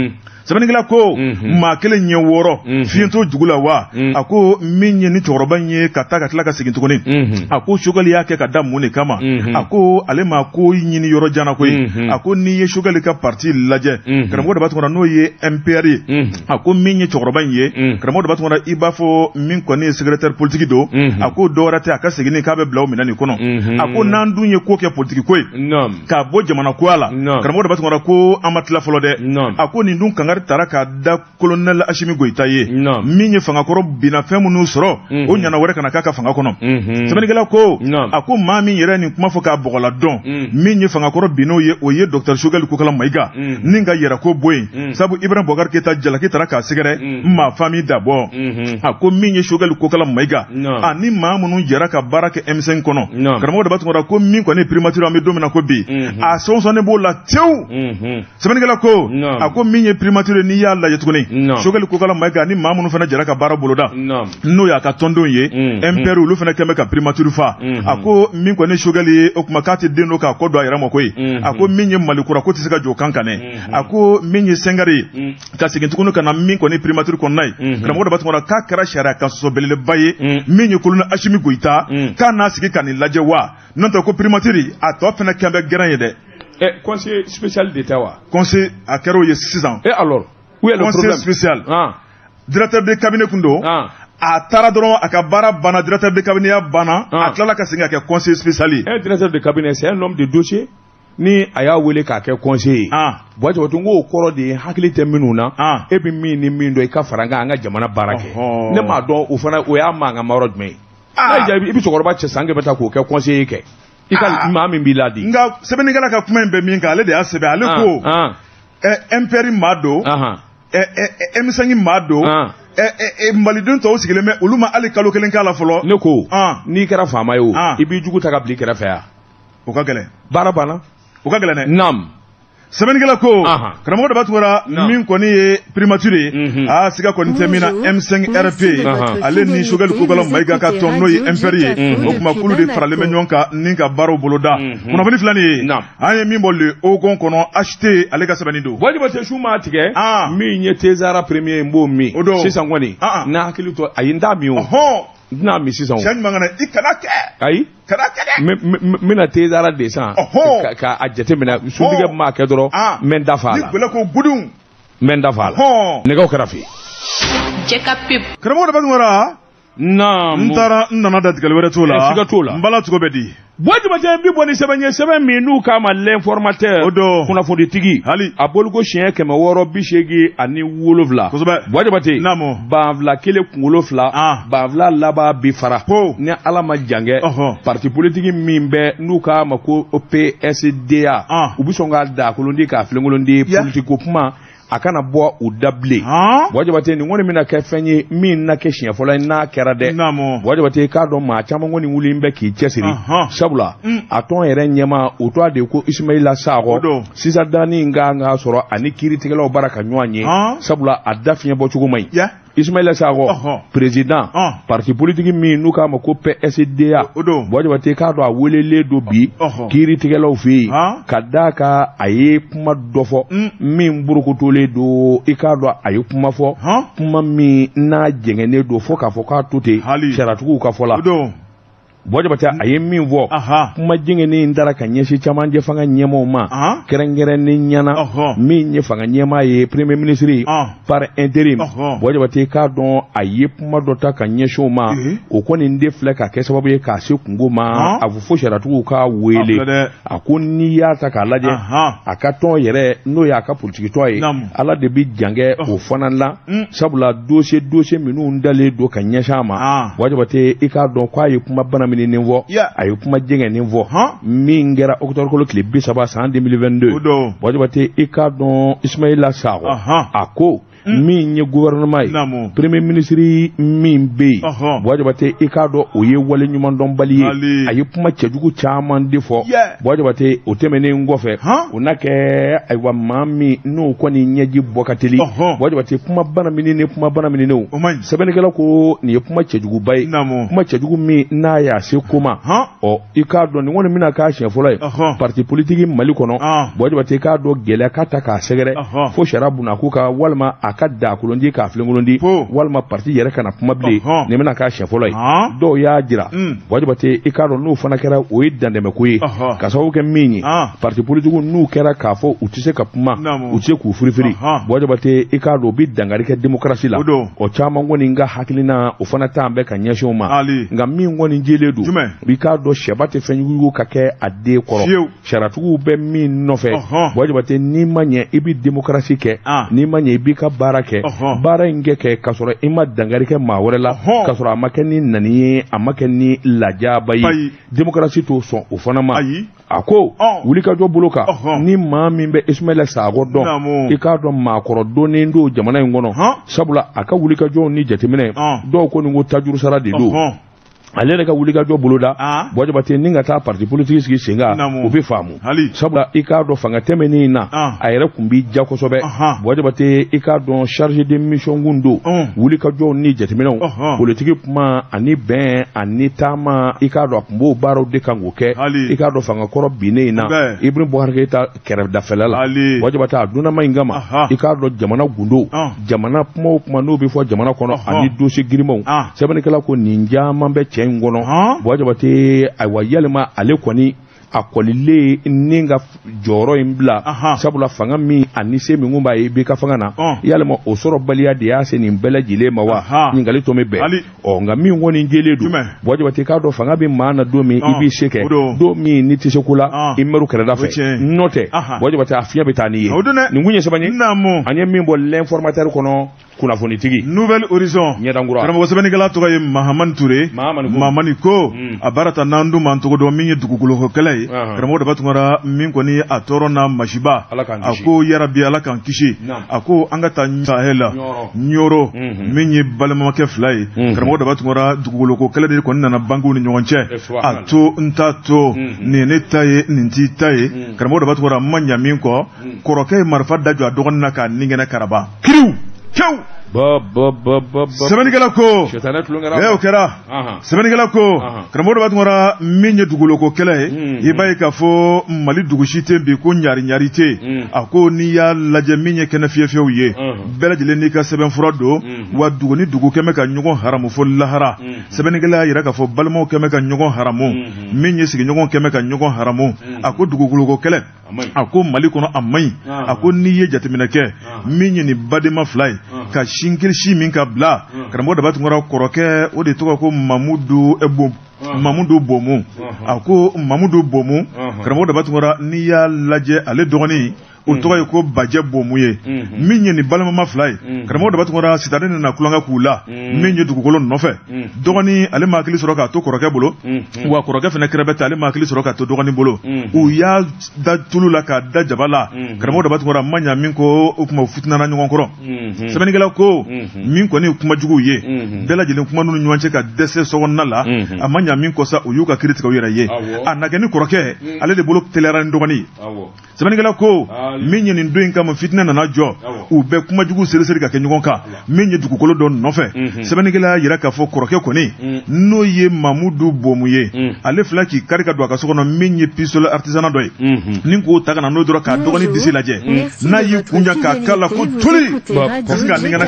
[SPEAKER 2] sɛbɛnnikɛla ko maa kelen ɲɛ wɔɔrɔ fiɲɛtɔ jugu la wa a ko min ye ni cɛkɔrɔba ye ka taa ka tila ka segin tuguni a ko Choguel y'a kɛ ka da mun de kama a ko ale ma ko ɲini yɔrɔ janna koyi a ko n'i ye Choguel ka parti lajɛ karamɔgɔ de b'a tɔgɔ n'o ye M P R ye a ko min ye cɛkɔrɔba in ye karamɔgɔ de b'a tɔgɔ i b'a fɔ min kɔni ye secrétaire politique don a ko dɔwɛrɛ tɛ a ka segin k'a bɛ bila o minɛn nin kɔnɔ a ko n'an dun ye ko kɛ politique ko ye k'a bɔ jamana koya la karamɔgɔ de b'a tɔgɔ ko an ma tila fɔlɔ dɛ a ko nin dun kangari taara k'a da colonel Asimi Goïta ye min ye fangakɔrɔ binna fɛn minnu sɔrɔ o ɲana wɛrɛ kana k'a ka fanga kɔnɔ sɛbɛnnikɛla ko a ko maa min yɛrɛ nin kuma fɔ k'a bɔgɔla dɔn min ye fangakɔrɔ binn'o ye o ye docteur Choguel Kokala Maïga nin ka yɛrɛ ko bɔ yen sabu Ibrahima Boubacar Keïta jalaki taara k'a sɛgɛrɛ maa fami dabɔ a ko min ye Choguel Kokala Maïga a ni maa minnu jɛra ka baara kɛ M cinq kɔnɔ karamɔgɔ de b'a tɔgɔ ko min kɔni primature an bɛ don min na ko bi a sɔnsɔnnen b'o la tewu sɛbɛnnikɛla ko a ko min ye primature n'i y'a lajɛ tuguni Choguel Kokala Maïga ni maa minnu fana jɛra ka baara boloda n'o y'a ka tɔndenw ye M P R olu fana kɛn bɛ ka primature fa a ko min kɔni Choguel ye o kuma k'a tɛ den dɔ k'a kɔ don a yɛrɛ ma koyi a ko min ye Malikura ko tɛ se ka jɔ kan kan dɛ a ko min ye Sengare ye ka segin tuguni ka na min kɔni primature kɔnɔna ye karamɔgɔ de b'a tɔgɔ k'a kɛra sariya kan sɔsɔ belebeleba ye min ye colonel Asimi Goïta k'a n'a sigi ka nin lajɛ wa n'o tɛ ko primature a tɔ fana kɛn bɛ gɛrɛn ye dɛ.
[SPEAKER 1] Eh, conseil spécial d'État wa.
[SPEAKER 2] Conseil a kɛra o ye sisan.
[SPEAKER 1] Et alors où est le
[SPEAKER 2] conseil
[SPEAKER 1] problème?
[SPEAKER 2] spécial.
[SPEAKER 1] Ah.
[SPEAKER 2] Directeur de cabinet kun don.
[SPEAKER 1] Ah.
[SPEAKER 2] A taara dɔrɔn a ka baara banna directeur de cabinet ya banna a tilala ka segin ka kɛ conseil spécial ye.
[SPEAKER 1] Un directeur de cabinet c'est un homme de dossier ni a y'a wele k'a kɛ conseiller. Ah. Bon jabatu n k'o kɔrɔ de ye hakili tɛ minnu na. Ah. E bɛ min ni min dɔn i ka fara n kan an ka jamana baara kɛ. Ne m'a dɔn o fana o y'a mankan ma yɔrɔ jumɛn ye. Ah. N'a jaabi i bɛ cɛkɔrɔba cɛ san kɛmɛ taa k'o kɛ conseiller kɛ. I ka maa min b'i ladi.
[SPEAKER 2] Nka sɛbɛnnikɛla ka kuma in bɛ min kan ale de y'a sɛbɛn ale ko M P R maa don M cinq maa don malidenw tɔw sigilen bɛ olu ma hali kalo kelen k'a la fɔlɔ.
[SPEAKER 1] Ne ko n'i kɛra faama ye o i b'i jugu ta ka bila i kɛrɛfɛ yan.
[SPEAKER 2] O ka gɛlɛn.
[SPEAKER 1] Baara banna.
[SPEAKER 2] O ka gɛlɛn dɛ.
[SPEAKER 1] Naam.
[SPEAKER 2] Sɛbɛnnikɛla ko karamɔgɔ de b'a tugura min kɔni ye primature ye a siga kɔni tɛ min na M cinq R P ale ni Choguel Kokala Maïga ka tɔn n'o ye M P R ye o tuma kulu de faralen bɛ ɲɔgɔn kan ni ka baaraw boloda kunnafoni filɛ nin ye an ye min bɔ le Haut kɔnɔ H T ale ka sɛbɛnni don.
[SPEAKER 1] Wajibate su maa tigɛ min ye Tezara premier n b'o min sisan kɔni n'a hakili to a ye n t'a min o. N'a mi sisan o.
[SPEAKER 2] Cɛ ɲuman kana i kana kɛ.
[SPEAKER 1] Ayi.
[SPEAKER 2] Kana kɛ dɛ.
[SPEAKER 1] N bɛna Tezara de san. Ka a jateminɛ suntigɛ min b'a kɛ dɔrɔn n bɛ n dafa a la.
[SPEAKER 2] Ni gbɛlɛ ko gudun.
[SPEAKER 1] N bɛ n dafa a la. Nɛgɛw kɛra fɛ.
[SPEAKER 3] Jɛ ka pewu.
[SPEAKER 2] Karamɔgɔ de b'a tugura.
[SPEAKER 1] Naam.
[SPEAKER 2] N taara n nana datigɛli wɛrɛ t'o la.
[SPEAKER 1] Siga t'o la.
[SPEAKER 2] N bala cogo bɛ di.
[SPEAKER 1] Wajibate n bi bɔ ni sɛbɛn ye sɛbɛn min n'u k'a ma l'informateur.
[SPEAKER 2] O don.
[SPEAKER 1] Kunnafonitigi.
[SPEAKER 2] Hali. A
[SPEAKER 1] boloko siɲɛ kɛmɛ wɔɔrɔ bi seegin ani wolonwula.
[SPEAKER 2] Kosɛbɛ.
[SPEAKER 1] Wajibate.
[SPEAKER 2] Naamu.
[SPEAKER 1] Banfila kelen kunkolo fila. Banfila laban bi fara.
[SPEAKER 2] Ko.
[SPEAKER 1] Ni ala ma jan kɛ. Parti politique min bɛ n'u k'a ma ko P S D A. U bɛ sɔn k'a da kolondi k'a filenkolondi politique ko kuma. A kana bɔ u da bilen. Wajibate nin kɔni bɛna kɛ fɛn ye min na kɛ siɲɛ fɔlɔ ye n'a kɛra dɛ. Wajibate k'a dɔn maa caman kɔni wuli bɛ k'i cɛsiri. Sabula a tɔn yɛrɛ ɲɛma o tɔ de ko Ismaila Sakɔ sisan dani in ka kan ka sɔrɔ ani kiiritigɛlaw baara ka ɲɔgɔn ye. Sabula a da fiɲɛ bɔ cogo man ɲi. Ismaila Sakɔ président parti politique min n'u k'a ma ko P S D A. Wajibate k'a dɔn a welelen don bi kiiritigɛlaw fɛ yen ka d'a kan a ye kuma dɔ fɔ min burukutulen do i k'a dɔn a ye kuma fɔ kuma min n'a jɛngɛnnen don fo k'a fɔ k'a to ten sariyatigiw ka fɔ la. Wajibate a ye min fɔ kuma jɛngɛnnen in taara ka ɲɛsin camancɛ fanga ɲɛmaaw ma kɛrɛnkɛrɛnnen ɲɛna min ye fanga ɲɛmaa ye premier ministre par intérim. Wajibate k'a dɔn a ye kuma dɔ ta ka ɲɛsin o ma o kɔni de filɛ ka kɛ sababu ye k'a se kungo ma a fɔ fo sariyatigiw k'a wele a ko n'i y'a ta k'a lajɛ a ka tɔn yɛrɛ n'o y'a ka politikitɔ ye ala de bɛ jan kɛ o fana la sabula dossier dossier minnu dalen don ka ɲɛsin a ma Wajibate i k'a dɔn k'a ye kuma bana nin fɔ a ye kuma jɛngɛnnen fɔ min kɛra octobre kalo tile bi saba san deux mille vingt-deux. Wajibate i k'a dɔn Ismaila Sakɔ a ko min ye gouvernement ye premier ministre min bɛ yen Wajibate i k'a dɔn o ye wale ɲuman dɔnbali ye a ye kuma cɛjugu caman de fɔ Wajibate o tɛmɛnen kɔfɛ o na kɛ ayiwa maa min n'o kɔni ɲɛji bɔ ka teli Wajibate kuma bana minɛ ni kuma bana minɛnenw sɛbɛnnikɛla ko nin ye kuma cɛjuguba ye kuma cɛjugu min n'a y'a se koma ɔ i k'a dɔn nin kɔni mina k'a siɲɛ fɔlɔ ye parti politique Mali kɔnɔ bon Jabate k'a dɔn gɛlɛya k'a ta k'a sɛgɛrɛ fo sariya bunna ko ka walima a ka da kolondi k'a filenkolondi walima parti yɛrɛ kana kuma bilen nin mina k'a siɲɛ fɔlɔ ye dɔw y'a jira bon Jabate i k'a dɔn n'o fana kɛra o ye dandɛmɛko ye ka sababu kɛ min ye parti politique n'u kɛra k'a fɔ u tɛ se ka kuma u tɛ se k'u firifiri bon Jabate i k'a dɔn u bi dangari kɛ démocratie la o caman kɔni ka hakilina o fana t'an bɛɛ ka ɲɛsin o ma nka min kɔni jɛlen don i k'a dɔn sɛba tɛ fɛn jugu ka kɛ a den kɔrɔ sariyatigiw bɛ min nɔfɛ bon Jabate n'i ma ɲɛ i bi démocratie kɛ n'i ma ɲɛ i b'i ka baara kɛ baara in kɛ kɛ k'a sɔrɔ i ma dangari kɛ maa wɛrɛ la k'a sɔrɔ a ma kɛ ni nani ye a ma kɛ ni lajaba ye démocratie t'o sɔn o fana ma a ko wulikajɔ bolo kan ni maa min bɛ Ismaila Sakɔ dɔn i k'a dɔn maakɔrɔ donnen don jamana in kɔnɔ sabula a ka wulikajɔw ni jateminɛ dɔw ko nin ko tajuru sara de don ale yɛrɛ ka wulikajɔ boloda bon Jabate ni ka taa parti politique sigi sen kan o bɛ faamu sabula i k'a dɔn fanga tɛmɛnen na a yɛrɛ kun b'i ja kosɛbɛ bon Jabate i k'a dɔn chargé de mission kun don wulikajɔw ni jateminɛw politique kuma ani bɛn ani taama i k'a dɔn a kun b'o baaraw de kan k'o kɛ i k'a dɔn fanga kɔrɔ binnen in na Ibrahim Boubacar Keïta kɛrɛfɛdafɛla la bon Jabate a dunnama in kama i k'a dɔn jamana gundo jamana kuma o kuma n'o bɛ fɔ jamana kɔnɔ ani dossier girimanw sɛbɛnnikɛla ko nin caman bɛ cɛ in kɔnɔ bon Jabate ayiwa yalima ale kɔni a kɔlilen ni ka jɔyɔrɔ in bila sabula fanga min ani se min kun b'a ye i b'i ka fanga na yalima o sɔrɔbaliya de y'a se nin bɛɛ lajɛlen ma wa ɲininkali to min bɛn ɔ nka min kɔni jɛlen don bon Jabate k'a dɔn fanga bɛ maa na don min i b'i se kɛ don min n'i tɛ se ko la i mɛru kɛrɛda fɛ n'o tɛ bon Jabate a fiɲɛ bɛ taa n'i ye nin kun ye sɛbɛn ye an ye min bɔ l'informateur kɔnɔ kunnafonitigi
[SPEAKER 2] Nouvelle Horizon
[SPEAKER 1] ɲɛdankura
[SPEAKER 2] karamɔgɔ sɛbɛnnikɛla tɔgɔ ye Mahamani Ture Mahamani ko a baara ta n'an dun man tɔgɔ dɔn min ye dugukolo kɛlɛ ye karamɔgɔ daba tungara min kɔni a tɔɔrɔ na masiba a ko yarabi Ala k'an kisi a ko an ka taa Sahel Nioro min ye balimakɛ fila ye karamɔgɔ daba tungara dugukolo kɛlɛ de kɔni nana bangew ni ɲɔgɔn cɛ a to n ta to nin ne ta ye nin t'i ta ye karamɔgɔ daba tungara ma ɲa min kɔ kɔrɔkɛ ye marifa da jɔ a dɔgɔnin na k'a ningɛnɛ karaba kiriw Ciao! Sɛbɛnnikɛla ko o kɛra sɛbɛnnikɛla ko karamɔgɔ b'a tungara min ye dugukolo kɛlɛ ye i b'a ye k'a fɔ Mali dugu si tɛ bi ko ɲari ɲari tɛ a ko n'i y'a lajɛ min ye kɛnɛ fiyɛfiyɛw ye bɛɛ lajɛlen n'i ka sɛbɛnfura don wa dugu ni dugu kɛmɛ ka ɲɔgɔn haramu fo lahara sɛbɛnnikɛla y'a yira k'a fɔ balimaw kɛmɛ ka ɲɔgɔn haramu min ye sigiɲɔgɔn kɛmɛ ka ɲɔgɔn haramu a ko dugukolo kɛlɛ a ko Mali kɔnɔ a man ɲi a ko n'i ye jateminɛ kɛ min ye nin badenma fila ye ka sinkirisi min ka bila karamɔgɔ daba tungara kɔrɔkɛ o de tɔgɔ ko Mamudu Ebo Mamudu Bomu a ko Mamudu Bomu karamɔgɔ daba tungara n'i y'a lajɛ ale dɔgɔnin o tɔgɔ ye ko Bajɛ Bomu ye min ye nin balimama fila ye karamɔgɔ daba tungara sitani nana kulonkɛ k'u la min ye dugukolo nɔfɛ dɔgɔnin ale ma hakili sɔrɔ k'a to kɔrɔkɛ bolo wa kɔrɔkɛ fana kɛrɛfɛ ale ma hakili sɔrɔ k'a to dɔgɔnin bolo u y'a da tulu la k'a da jaba la karamɔgɔ daba tungara ma ɲa min ko o kuma futinana ɲɔgɔn kɔrɔ sɛbɛnnikɛla ko min kɔni ye kuma juguw ye bɛɛ lajɛlen kuma n'u ɲɔgɔn cɛ ka dɛsɛ sokɔnɔna la a ma ɲa min kɔ sa u y'u ka kiiri tigɛ u yɛrɛ ye a na kɛ ni kɔrɔkɛ ale de bolo teliyara ni dɔgɔnin sɛbɛnnikɛla ko min ye nin don in kama fitinɛ nana jɔ u bɛɛ kuma jugu seri seri ka kɛ ɲɔgɔn kan min ye dugukolo dɔ nɔfɛ sɛbɛnnikɛla yira k'a fɔ kɔrɔkɛ kɔni n'o ye Mamudu Bomu ye ale fila k'i kari ka don a ka so kɔnɔ min ye pistolet artisanat dɔ ye ni k'o ta ka na n'o dɔrɔn k'a dɔgɔnin disi lajɛ n'a y'i kunja k'a k'a la ko toli ka se k'a ningɛnɛ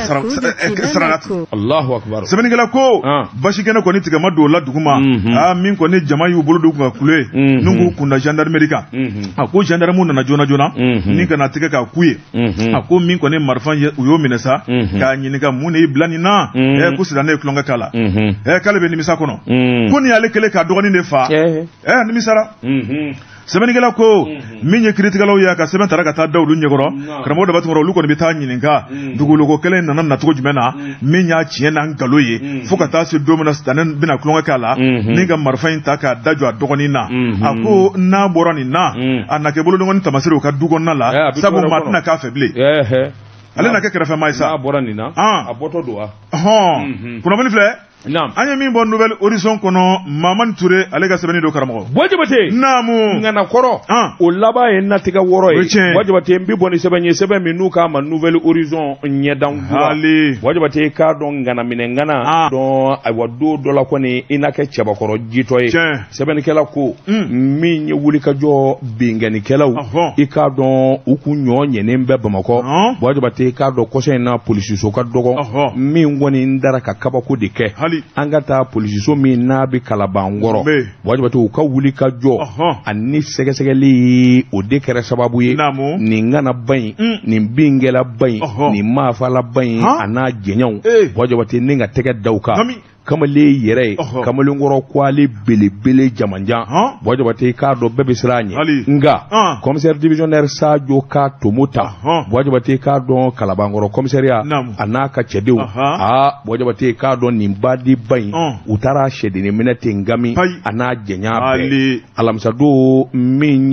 [SPEAKER 2] saraka sɛbɛnnikɛla ko basi kɛnɛ kɔni tigɛma don o la dugu ma aa min kɔni jama y'u bolo don ka kule n'u k'u kunda gendarmerie kan a ko gendarmew nana joona joona ni kana tigɛ k'a ku ye a ko min kɔni marifa u y'o minɛ sa k'a ɲininka mun de y'i bila nin na ɛ ko sisan ne ye tulonkɛ k'a la ɛ k'ale bɛ nimisa kɔnɔ ko nin y'ale kɛlen k'a dɔgɔnin de fa ɛ nimisara sɛbɛnnikɛla ko min ye kiiritigɛlaw ye ka sɛbɛn tara ka taa da olu ɲɛkɔrɔ karamɔgɔ daba tungara olu kɔni bɛ taa ɲininka dugukolo kɛlɛ nana nacogo jumɛn na min y'a tiɲɛ n'a nkalon ye fo ka taa se don min na sitanɛ bɛna tulonkɛ k'a la ni ka marifa in ta k'a da jɔ a dɔgɔnin na a ko n'a bɔra nin na a na kɛ bolodɔgɔnin tamasire u ka du kɔnɔna la sabu maa tɛna k'a fɛ bilen ale na kɛ kɛrɛfɛmaa ye sa
[SPEAKER 1] n'a bɔra nin na a bɔtɔ don wa
[SPEAKER 2] kunnafoni filɛ
[SPEAKER 1] Naam.
[SPEAKER 2] An ye min bɔ Nouvelle Horizon kɔnɔ Mamani Touré ale ka sɛbɛnni do karamɔgɔ.
[SPEAKER 1] Wajibate.
[SPEAKER 2] Naamu.
[SPEAKER 1] Ngana kɔrɔ. O laban ye natigɛ wɔɔrɔ ye. Wajibate n bi bɔ ni sɛbɛn ye sɛbɛn min n'u k'a ma Nouvelle Horizon ɲɛdan kura.
[SPEAKER 2] Hali.
[SPEAKER 1] Wajibate k'a dɔn ngana minɛ ngana. Dɔn ayiwa don dɔ la kɔni i n'a kɛ cɛbakɔrɔ jitɔ ye. Sɛbɛnnikɛla ko. Min ye wulikajɔ bingannikɛlaw. I k'a dɔn u kun ɲɔ ɲɛnen bɛ Bamakɔ. Wajibate k'a dɔn kɔsɔn in na polisiso ka dɔgɔ. Min kɔni n dara ka kabako de kɛ. Hali. An ka taa polisiso min n'a bɛ Kalaban kɔrɔ. Wajibate u ka wuli ka jɔ ani sɛgɛsɛgɛli o de kɛra sababu ye nin ngana ba in nin bingɛla ba in nin maafala ba in a n'a jɛɲɛw wajibate ni ka tɛgɛ da u kan kamalen yɛrɛ ye kamalen kɔrɔ kwale belebele jamanjan wajibate k'a dɔn bɛɛ bɛ siran a ɲɛ nka commissaire divisionnaire Sadio ka tomo ta wajibate k'a dɔn Kalabankɔrɔ commissariat a n'a ka cɛdenw aa wajibate k'a dɔn nin badi ba in u taara sɛdennin minɛ ten ngami a n'a jɛnya bɛɛ alamisadon min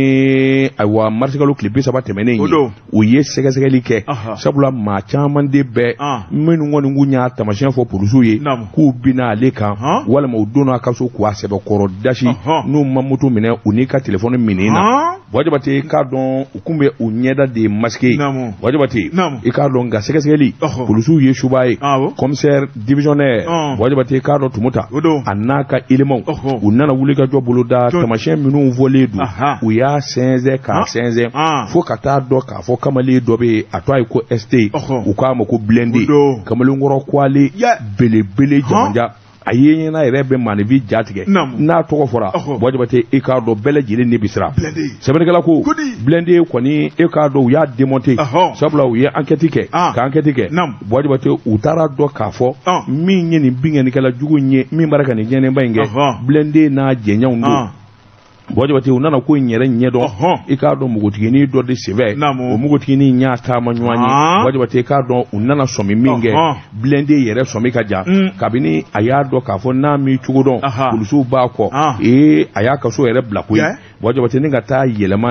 [SPEAKER 1] ye ayiwa marisikalo tile bi saba tɛmɛnen ye u ye sɛgɛsɛgɛli kɛ sabula maa caman de bɛ minnu kɔni kun y'a taamasiyɛn fɔ polisiw ye k'u bina ale kan walima u donna ka so k'u a sɛbɛkɔrɔ dasi n'u ma moto minɛ u n'i ka telefɔni minɛ na wajibate k'a dɔn u kun bɛ u ɲɛda de masqué wajibate i k'a dɔn nka sɛgɛsɛgɛli polisiw ye suba ye commissaire divisionnaire wajibate k'a dɔn tumuta a n'a ka éléments u nana wuli ka jɔ boloda taamasiyɛn minnu fɔlen don u y'a sɛnsɛn k'a sɛnsɛn fo ka taa dɔn k'a fɔ kamalen dɔ bɛ a to a ye ko S T u k'a ma ko blindé kamalen kɔrɔ kwale belebele jamanja a ye ɲɛna yɛrɛ bɛ maanifi ja tigɛ n'a tɔgɔ fɔra wajibate e k'a dɔn bɛɛ lajɛlen de bɛ siran sɛbɛnnikɛla ko blindé kɔni e k'a dɔn u y'a démonté sabula u ye enquête kɛ ka enquête kɛ wajibate u taara dɔn k'a fɔ min ye nin bingannikɛla jugu in ye min b'a ka nin ɲɛnɛba in kɛ blindé n'a jɛɲɛw don wajibate u nana ko in yɛrɛ ɲɛdɔn i k'a dɔn mugutigini dɔ de senfɛ o mugutigini y'a taama ɲɔgɔn ye wajibate i k'a dɔn u nana sɔmi min kɛ blindé yɛrɛ sɔmi ka jan kabini a y'a dɔn k'a fɔ n'a mi cogo dɔn polisiw b'a kɔ ee a y'a ka so yɛrɛ bila koyi wajibate ni ka taa yɛlɛma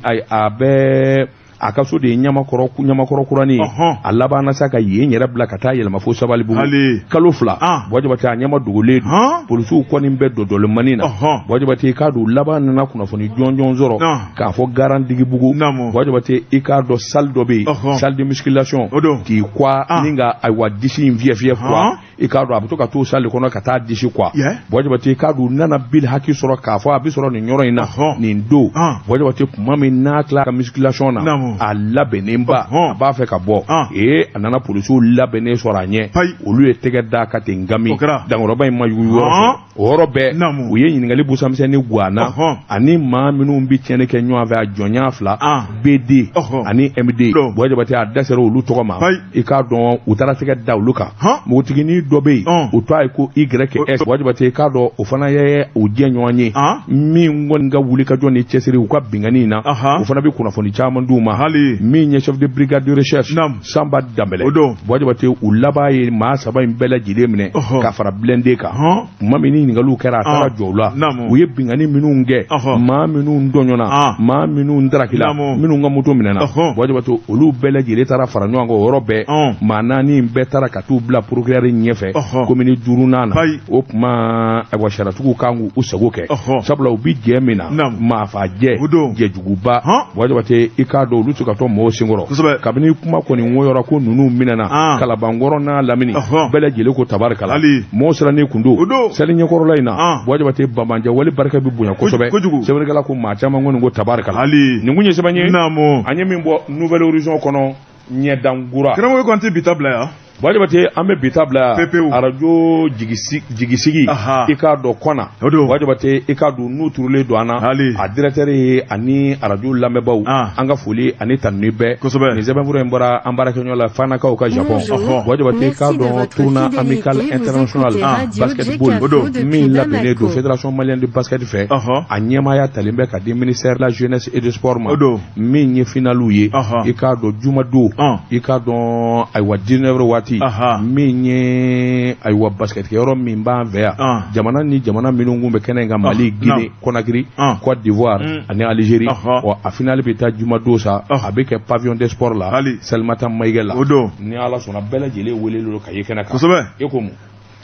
[SPEAKER 1] a bɛɛ a ka so de ye ɲamakɔrɔ ɲamakɔrɔ kuranin ye a laban na sa ka yen yɛrɛ bila ka taa yɛlɛma fo Sabalibugu kalo fila wajibate a ɲɛma dogolen don polisiw kɔni bɛ dɔdɔlimanin na wajibate k'a dɔn laban nana kunnafoni jɔnjɔn sɔrɔ k'a fɔ Garantigibugu wajibate i k'a dɔn salle dɔ bɛ yen salle de musculation k'i kwa ni ka ayiwa disi in fiyɛ fiyɛ kwa i k'a dɔn a bɛ to ka t'o salle kɔnɔ ka taa disi kwa wajibate i k'a dɔn nana bil haki sɔrɔ k'a fɔ a bɛ sɔrɔ nin yɔrɔ in na nin don wajibate kuma min n'a tila ka musculation na a labɛnnen ba a b'a fɛ ka bɔ ee a nana polisiw labɛnnen sɔrɔ a ɲɛ olu ye tɛgɛ da ka ten ngami dankɔrɔba in ma yugu yɔrɔ fɛ o yɔrɔ bɛɛ u ye ɲininkali busamisɛnnin guwana ani maa minnu bɛ tiɲɛni kɛ ɲɔgɔn fɛ a jɔnya fila B D ani M D wajibate a da sera olu tɔgɔ ma i k'a dɔn u taara tɛgɛ da olu kan mugutigini dɔ bɛ yen u to a ye ko Y S wajibate i k'a dɔn o fana ye u jɛ ɲɔgɔn ye min kɔni ka wuli ka jɔ ni cɛsiri u ka binganni na u fana bɛ kunnafoni caman d'u ma min ye chef de brigade de recherche Samba Dambɛlɛ wajibate u laban ye maa saba in bɛɛ lajɛlen minɛ ka fara blindé kan tuma min ni ɲininkaliw kɛra a taara jɔ u la u ye binganni minnu kɛ maa minnu dɔɲɔna maa minnu darakila minnu ka moto minɛna wajibate olu bɛɛ lajɛlen taara fara ɲɔgɔn kan o yɔrɔ bɛɛ maa naani in bɛɛ taara ka t'u bila procureur ɲɛfɛ komini duurunan na o tuma ayiwa sariyatigiw kan k'u sago kɛ sabula u bi jɛ min na maafajɛ jɛjuguba wajibate i k'a dɔn olu tɛ ka tɔ mɔgɔw senkɔrɔ kabini kuma kɔni ŋɔyɔra ko ninnu minɛna Kalabankɔrɔ n'a lamini bɛɛ lajɛlen ko tabarikala mɔgɔw sirannen kun don seli ɲɛkɔrɔla in na wajibate Bambanjɛ wali barika bɛ bonya kosɛbɛ sɛbɛnnikɛla ko maa caman kɔni ko tabarikala nin kun ye sɛbɛn ye an ye min bɔ Nouvelle Horizon kɔnɔ ɲɛdangura
[SPEAKER 2] karamɔgɔ ko an tɛ bi ta bila yan
[SPEAKER 1] wajibate an bɛ bita bila arajo jigisigi i k'a dɔn kɔna wajibate i k'a dɔn n'u turulen don an na a directeur ye ani arajo lamɛnbaaw an ka foli ani tanuni bɛɛ nin sɛbɛnfura in bɔra an baarakɛɲɔgɔn la Fanakaw ka Japon wajibate i k'a dɔn tournoi amical international basketball min labɛnnen don fédération malienne de basket fɛ a ɲɛmaaya talen bɛ ka di ministère de la jeunesse et du sport ma min ye finaliw ye i k'a dɔn jumadon i k'a dɔn ayiwa dix-neuf heures waati min ye ayiwa basketkɛ yɔrɔ min b'an fɛ yan jamana ni jamana minnu kun bɛ kɛnɛ in kan Mali Guinée Conakry Côte d'Ivoire ani Algérie wa a finale bɛ taa jumadon sa a bɛ kɛ pavillon des sports la Salimata Mayigɛ la ni Ala sɔnna bɛɛ lajɛlen welelen don ka ye kɛnɛ kan e ko mun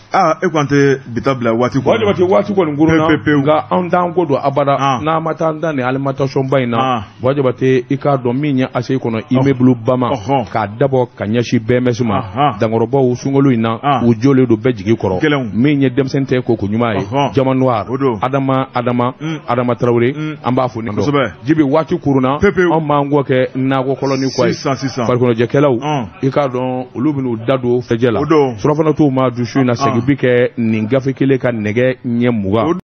[SPEAKER 2] ah e kwante bitabla wati ko
[SPEAKER 1] wadi wati wati ko nguruna nga andan ko do abada na mata ndan alimentation bayina wadi wati ika do minya ase ko no immeuble bama ka dabo kanyashi bemesuma dangorobo usungolo ina ujole do bejigi koro minya demsente ko ko nyuma e jama noir adama adama adama traoré amba fo ni do jibi wati kuruna on mango ke nago koloni ko par ko je kelaw ika do ulubinu dado fejela surafana to ma du shu na segi bike ningafe kile ka nege nyemuga